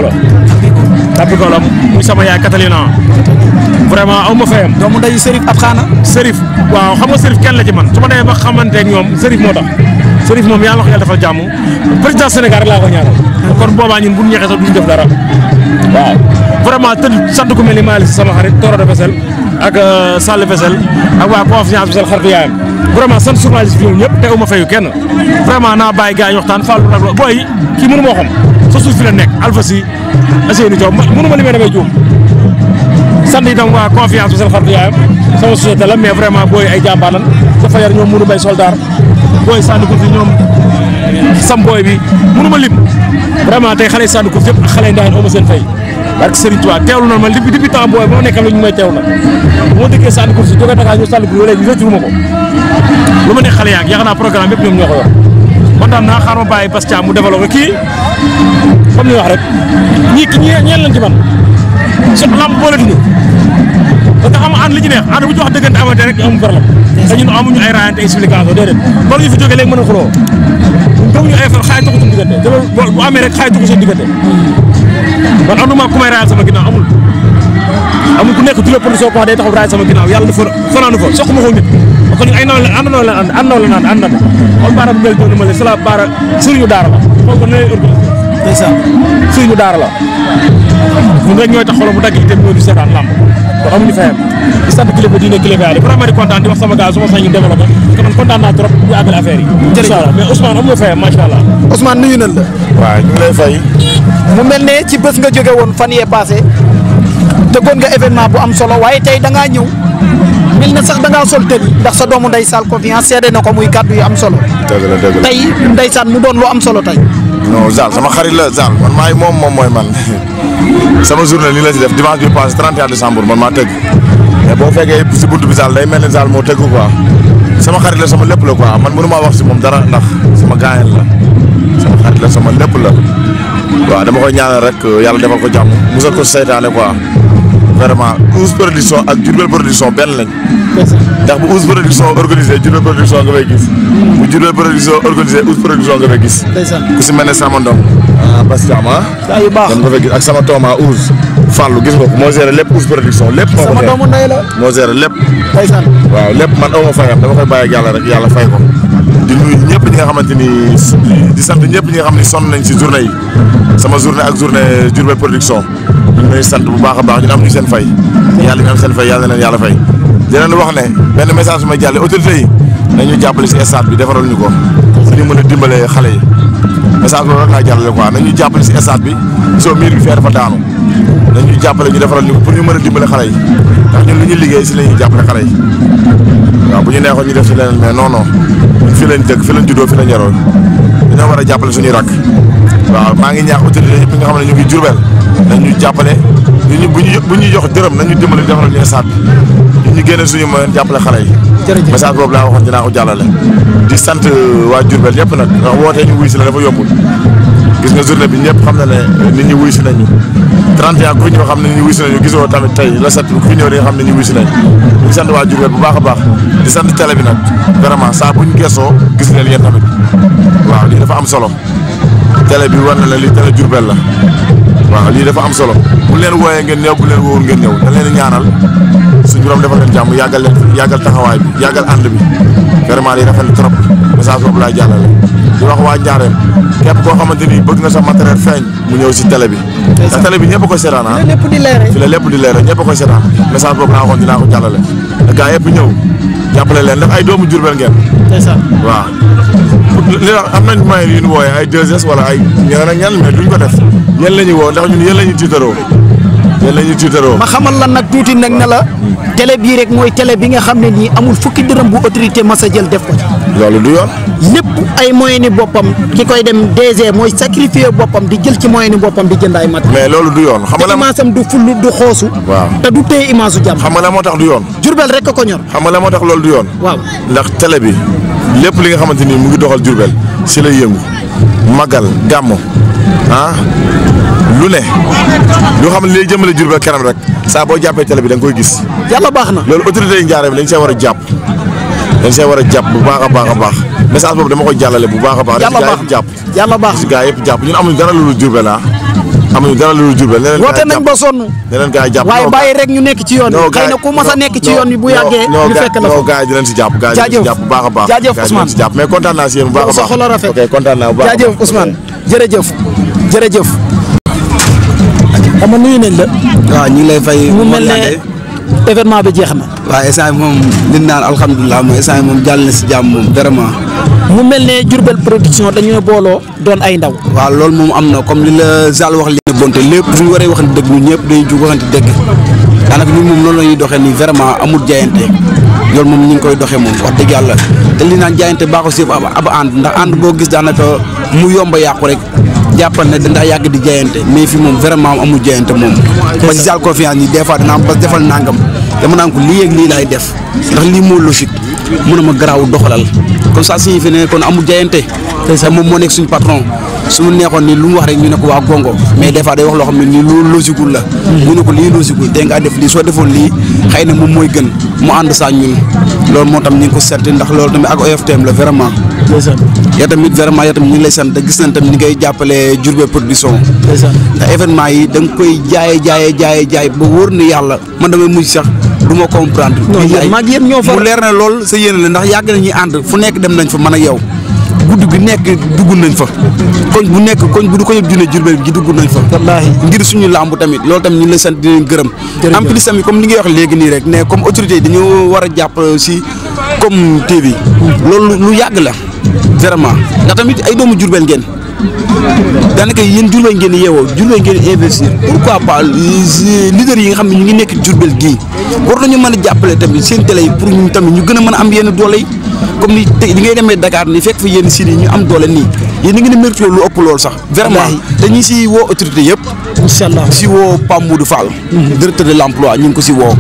la muy sama yaay Catalina vraiment aw ma fayam doomu ndeyu Serif at xaana Serif waaw xam nga Serif kenn la ci man su ma demee ba xamante ak ñoom Serif moo tax Serif moom yàlla na ko yàlla defal jàmm président Sénégal rek laa ko ñaanal kon boobaa ñun bu ñu ñexee sax duñ def dara waaw vraiment tëdd sant ku mel ni Malick sama xarit Toro de Fessel ak Sall Fessel ak waa confiance Fessel xaritu yaayam vraiment sant journaliste bi ñëpp te aw ma fayu kenn vraiment naa bàyyi gars yi waxtaan Fallou nag booy kii mënu moo xam sa suuf fi la nekk Alpha Sy Asseynou Diop mënu ma limee damay juum sant itam waa confiance Fessel xaritu yaayam sama société la mais vraiment booy ay jàmbaar lan dafa yar ñoom mënu bay soldat booy sànni ko fi ñoom sam booy bi mënu ma lim vraiment tey xale yi sànni ko fi yëpp ak xale yi ndax aw ma seen fay barke Serigne Touba teewlu na ma depuis temps booy ba ma nekkal lu ñu may teew nag bu ma dëkkee sànni ko si jóge Dakar ñu sànni ko léegi rëccu ma ko lu ma nekk xale yaag yaakaar naa programme yëpp ñoom ñoo ko yor kontaan naa xaar ma bàyyi Bass Thiam mu développé kii comme ni wax rek ñii ñeen lañ ci man so lamb boole duñu parce que xam nga ànd li ci neex ànd bu ñu wax dëggante amante rek amul problème te ñun amuñu ay raayante explication déedéet bala ñu fi jógee léegi mën a xuloo gëmuñu ay fan xaay tuxu suñu diggante te loolu bu amee rek xaay tuxu seen diggante man anduma ku may raayal sama ginnaaw amul ku nekk Diourbel production ko day taxaw raayal sama ginnaaw yàlla dafa fanaanu fa soxla ma ko nit parce que ñun ay naw la àndandoo la ànd xool baara bu mel doon ma le c'est la baara sëriñu daara la xool ko ne lay organisé ndeysaan sëriñu daara la ñun rek ñooy tax xolam bu dagg itam ñoo di seetaan lamb kon amuñu fayam di sant kilifa diine kilifa yàlla vraiment di kontaan di wax sama gars su ma sañ ñu développé parce que man kontaan naa trop ñu àggale affaire yi jërëjëf mais Ousmane amuñu fayam macha allah Ousmane nuyu nañ la waaw ñu ngi lay fay mu mel ne ci bés nga jóge woon fan yee passé tëggoon nga événement bu am solo waaye tey da ngaa ñëw mel na sax da ngaa sol tëni ndax sa doomu ndey Sall Confiance seede na ko muy kàddu yu am solo dëgg la tey ndeysaan mu doon lu am solo tey non Zal sama xarit la Zal man maay moom mooy man sama journée li la ci def dimanche bi passé 31 décembre man maa tëgg mais boo fekkee si buntu bi Zal day mel ni Zal moo tëgg quoi sama xarit la sama lépp la quoi man mënu maa wax si moom dara ndax sama gaañal la sama xarit la sama lépp la waaw dama koy ñaanal rek yàlla defal ko jàmm musal ko seytaane quoi vraiment Ousse production ak Diourbel production benn lañ ndax bu Ousse production organisé Diourbel production nga fay gis bu Diourbel production organisé Ousse production nga fay gis ku si mel ne sama ndom Bass Thiam yu baax nga fay gis ak sama tooma Ousse Fallou gis nga ko moo géré lépp Ousse production lépp moo ko sama doomu ndey la moo géré lépp ndeysaan waaw lépp man aw ma fayam dama koy bàyyi ak yàlla rek yàlla fay ko di nuyu ñëpp ñi nga xamante ni di sant ñëpp ñi nga xam ne sonn nañ si journée yi sama journée ak journée Diourbel production ñu ngi lay sant bu baax a baax ñun am ñu seen fay yàlla ñu am seen fay yàlla na leen yàlla fay di leen wax ne benn message may jàlle autorité yi nañu jàppale si stade bi defaral ñu ko su ñu mën a dimbalee xale yi message boobu rek laa jàllale quoi nañu jàppale si stade bi gisoo miir bi fee dafa daanu nañu jàppale ñu defaral ñu ko pour ñu mën a dimbale xale yi ndax ñun lu ñu liggéey si la ñuy jàppale xale yi waaw bu ñu neexoon ñu def si leneen mais non non ñun fii lañ dëkk fii lañ juddoo fii lañ yaroo dañoo war a jàppale suñuy rakk waaw maa ngi ñaax autorité yëpp ñi nga xam ne ñu ngi Diourbel nañu jàppale bu ñu jox dërëm nañu dimbali defal ñu stade ñu génne suñu moyen jàppale xale yi. jërëjëf message boobu laa waxoon dinaa ko jàllale. di sant waa Diourbel ñëpp nag ndax wootee ñu wuy si la dafa yombul gis nga journée bi ñëpp xam na ne nit ñi wuy si nañu 31 ku fi ñëw xam ne nit ñi wuy si nañu gisoo tamit tey la set ku fi ñëw di nga xam ne nit ñi wuy si nañu ñu ngi sant waa Diourbel bu baax a baax di sant télé bi nag vraiment saa bu ñu gëstoo gis leen yéen tamit waaw lii dafa am solo télé bi war na la lii télé Diourbel la waaw lii dafa am solo bu leen wooyee ngeen ñëw bu leen woowul ngeen ñëw dañ leen ñaanal suñu borom defal leen jàmm yàggal taxawaay bi yàggal ànd bi vraiment lii rafet na trop message boobu laay jàllale di wax waa Njaareem képp koo xamante ni bëgg na sa matériel feeñ mu ñëw si télé bi ndax télé bi ñëpp a koy seetaan ah fi la lépp di leere ñëpp a koy seetaan message boobu laa waxoon dinaa ko jàllale da gaa yëpp ñëw jàppale leen ndax ay doomu Diourbel ngeen waaw li am nañ moyen yu ñu wooyee ay 2S wala ay ñeneen ak ñeneen mais duñ ko def yéen la ñuy woo ndax ñun yéen la ñuy tiitaroo ma xamal la nag tuuti nag ne la télé bii rek mooy télé bi nga xam ne nii amul fukki dërëm bu autorité mas a jël def ko ci. loolu du yoon. lépp ay moyens ni boppam ki koy dem DG mooy sacrifier boppam di jël ci moyens ni boppam di jënd ay mat. mais loolu du yoon. xam nga la image am du full du xoosu. waaw te du téye image su jàmm. xam nga la moo tax du yoon. Diourbel rek ko ñor. xam nga la moo tax loolu du yoon. waaw ndax télé bi lépp li nga xamante ni mu ngi doxal Diourbel si lay yëngu magal gàmmu ah lu ne loo xam ne liy jëmale Diourbel kanam rek saa boo jàppee télé bi da nga koy gis. yàlla baax na loolu autorité yi Njaareem dañ see war a jàpp bu baax a baax a baax message boobu dama koy jàllale bu baax a baax. yàlla baax jàpp yàlla baax si gaa yëpp jàpp ñun amuñu dara lu dul Diourbel ah amuñu dara lu dul Diourbel. woote nañ ba sonn. leneen gaa yi jàpp waaye bàyyi rek ñu nekk ci yoon bi. xëy na ku mas a nekk ci yoon bi bu yàggee. ñu fekk la non gaa yi di leen si jàpp. gaa yi di leen si jàpp bu baax a baax. jaajëf Ousmane si jàpp mais kontaan naa si yéen bu baax a baax. sa xol a rafet ok kontaan naa bu baax a baax. jaajëf Ousmane jërëjëf jërëjëf. xam nga nuyu nañ la. waaw ñu ngi lay fay. mu mel ne événement bi jeex na. waaw instant moom li ñu naan alhamdulilah mooy instant moom jàll na si jàmm moom vraiment. mu mel ne Diourbel production dañoo booloo doon ay ndaw. waaw loolu moom am na comme li la Zal wax li bonte lépp bu ñu waree waxante dëgg ñun ñëpp dañuy jug waxante dëgg daanaka ñun moom loolu la ñuy doxee nii vraiment amul jaayante loolu moom ñu ngi koy doxee moom wax dëgg yàlla te li naan jaayante baaxul si ab ànd ndax ànd boo gis daanaka mu yomb a yàqu rek jàppal ne dandaa yàgg di jaayante mais fii moom vraiment amul jaayante moom parce que Zal confiance nii des fois dana am ba defal nangam dama naan ko lii ak lii laay def ndax lii moo logique mun a ma garaaw doxalal comme ça signifie ne kon amul jaayante te moom moo nekk suñu patron suñu neexoon ni lu mu wax rek ñu ne ko waa gongo mais des fois day wax loo xam ne nii lu logiqueul la ñu ne ko lii logiqueul te nga def lii soo defoon lii xëy na moom mooy gën mu ànd saa ñun loolu moo tam ñu ngi ko sant ndax loolu tamit ak OFTM la vraiment yow tamit vraiment yow tamit ñu ngi lay sant gis nañ tamit ni ngay jàppale Diourbel production ndax événement yi da nga koy jaay ba wóor na yàlla man damay mujj sax du ma comprendre mu leer na lool sa yéene la ndax yàgg nañuy ànd fu nekk dem nañ fa man ak yow guddi gi nekk dugg nañ fa koñ bu nekk koñ bu du ko yëpp dina Diourbel gi dugg nañ fa wallaahi ngir suñu làmb tamit loolu tamit ñu ngi lay sant di leen gërëm en plus tamit comme li ngay wax léegi nii rek ne comme autorité yi dañoo war a jàpp si comme TV loolu lu yàgg la vraiment ndax tamit ay doomu Diourbel ngeen daanaka yéen Diourbel ngeen yeewoo Diourbel ngeen investir pourquoi pas leader yi nga xam ne ñu ngi nekk Diourbel gii war nañu mën a jàppale tamit seen télé yi pour ñu tamit ñu gën a mën a am yenn doole yi comme ni tey di ngay demee Dakar ni fekk fa yenn sites yi ñu am doole nii yéen a ngi ne mérité lu ëpp loolu sax vraiment dañuy si woo autorité yëpp incha allah si woo Pape Modou Fall directeur de l' emploi ñu ngi ko si woo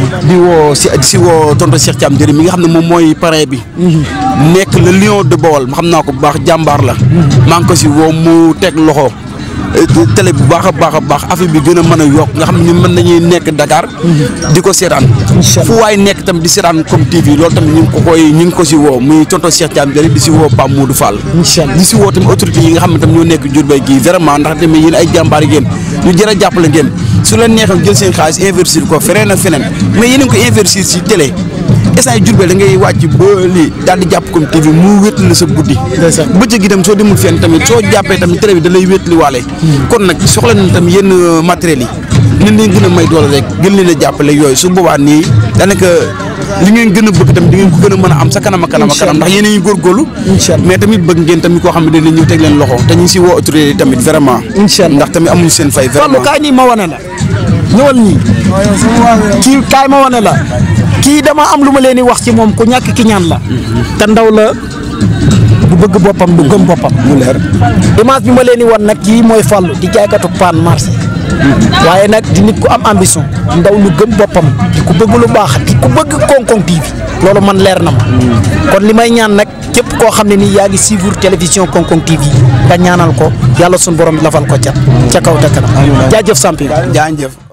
di si woo tonton Cheikh Thiam Diéry mi nga xam ne moom mooy parrain bi nekk le lion de Bawol ma xam naa ko bu baax jàmbaar la maa ngi ko si woo mu teg loxo télé bu baax a baax affaire bi gën a mën a yokk nga xam ne mën nañuy nekk Dakar di ko seetaan fu waay nekk tam di seetaan comme TV loolu tamit ñu ngi ko si woo muy tonton Cheikh Thiam Diéry di si woo Pape Modou Fall di si woo tamit autorité yi nga xam ne tam ñoo nekk Diourbel gii vraiment ndax tamit yéen ay jàmbaar ngeen ñu jërë jàppale ngeen su leen neexee jël seen xaalis investir ko feneen ak feneen mais yéen a ngi ko investir si télé instant Diourbel da ngay wàcc ba lii daal di jàpp comme TV mu wétali la sa guddi bëccëg gi dem soo demul fenn tamit soo jàppee tamit télé bi da lay wétali waale kon nag soxla nañ tamit yenn matériels yi nañ leen gën a may doole rek gën leen a jàppale yooyu su boobaa nii daanaka li ngeen gën a bëgg tamit di ngeen ko gën a mën a am sa kanam a kanam ndax yéen a ngi góorgóorlu mais tamit bëgg ngeen tamit koo xam ne dañ ñëw teg leen loxo te ñu ngi si woo autorité tamit vraiment ndax tamit amuñu seen fay vraiment kaay nii ma wane la ñëwal ñii kii kaay ma wane la kii dama am lu ma leen di wax ci moom ku ñàkk ki ñaan la te ndaw la du bëgg boppam du gëm boppam mu leer image bi ma leen di wan nag kii mooy Fallou di jaaykatu paan marché waaye nag di nit ku am ambition ndaw lu gëm boppam di ku bëgg lu baax di ku bëgg Konkon TV loolu man leer na ma kon li may ñaan nag képp koo xam ne nii yaa ngi suivre télévision Konkon TV nga ñaanal ko yàlla suñu borom lafal ko ca kaw te kanam jaajëf Sampi jaajëf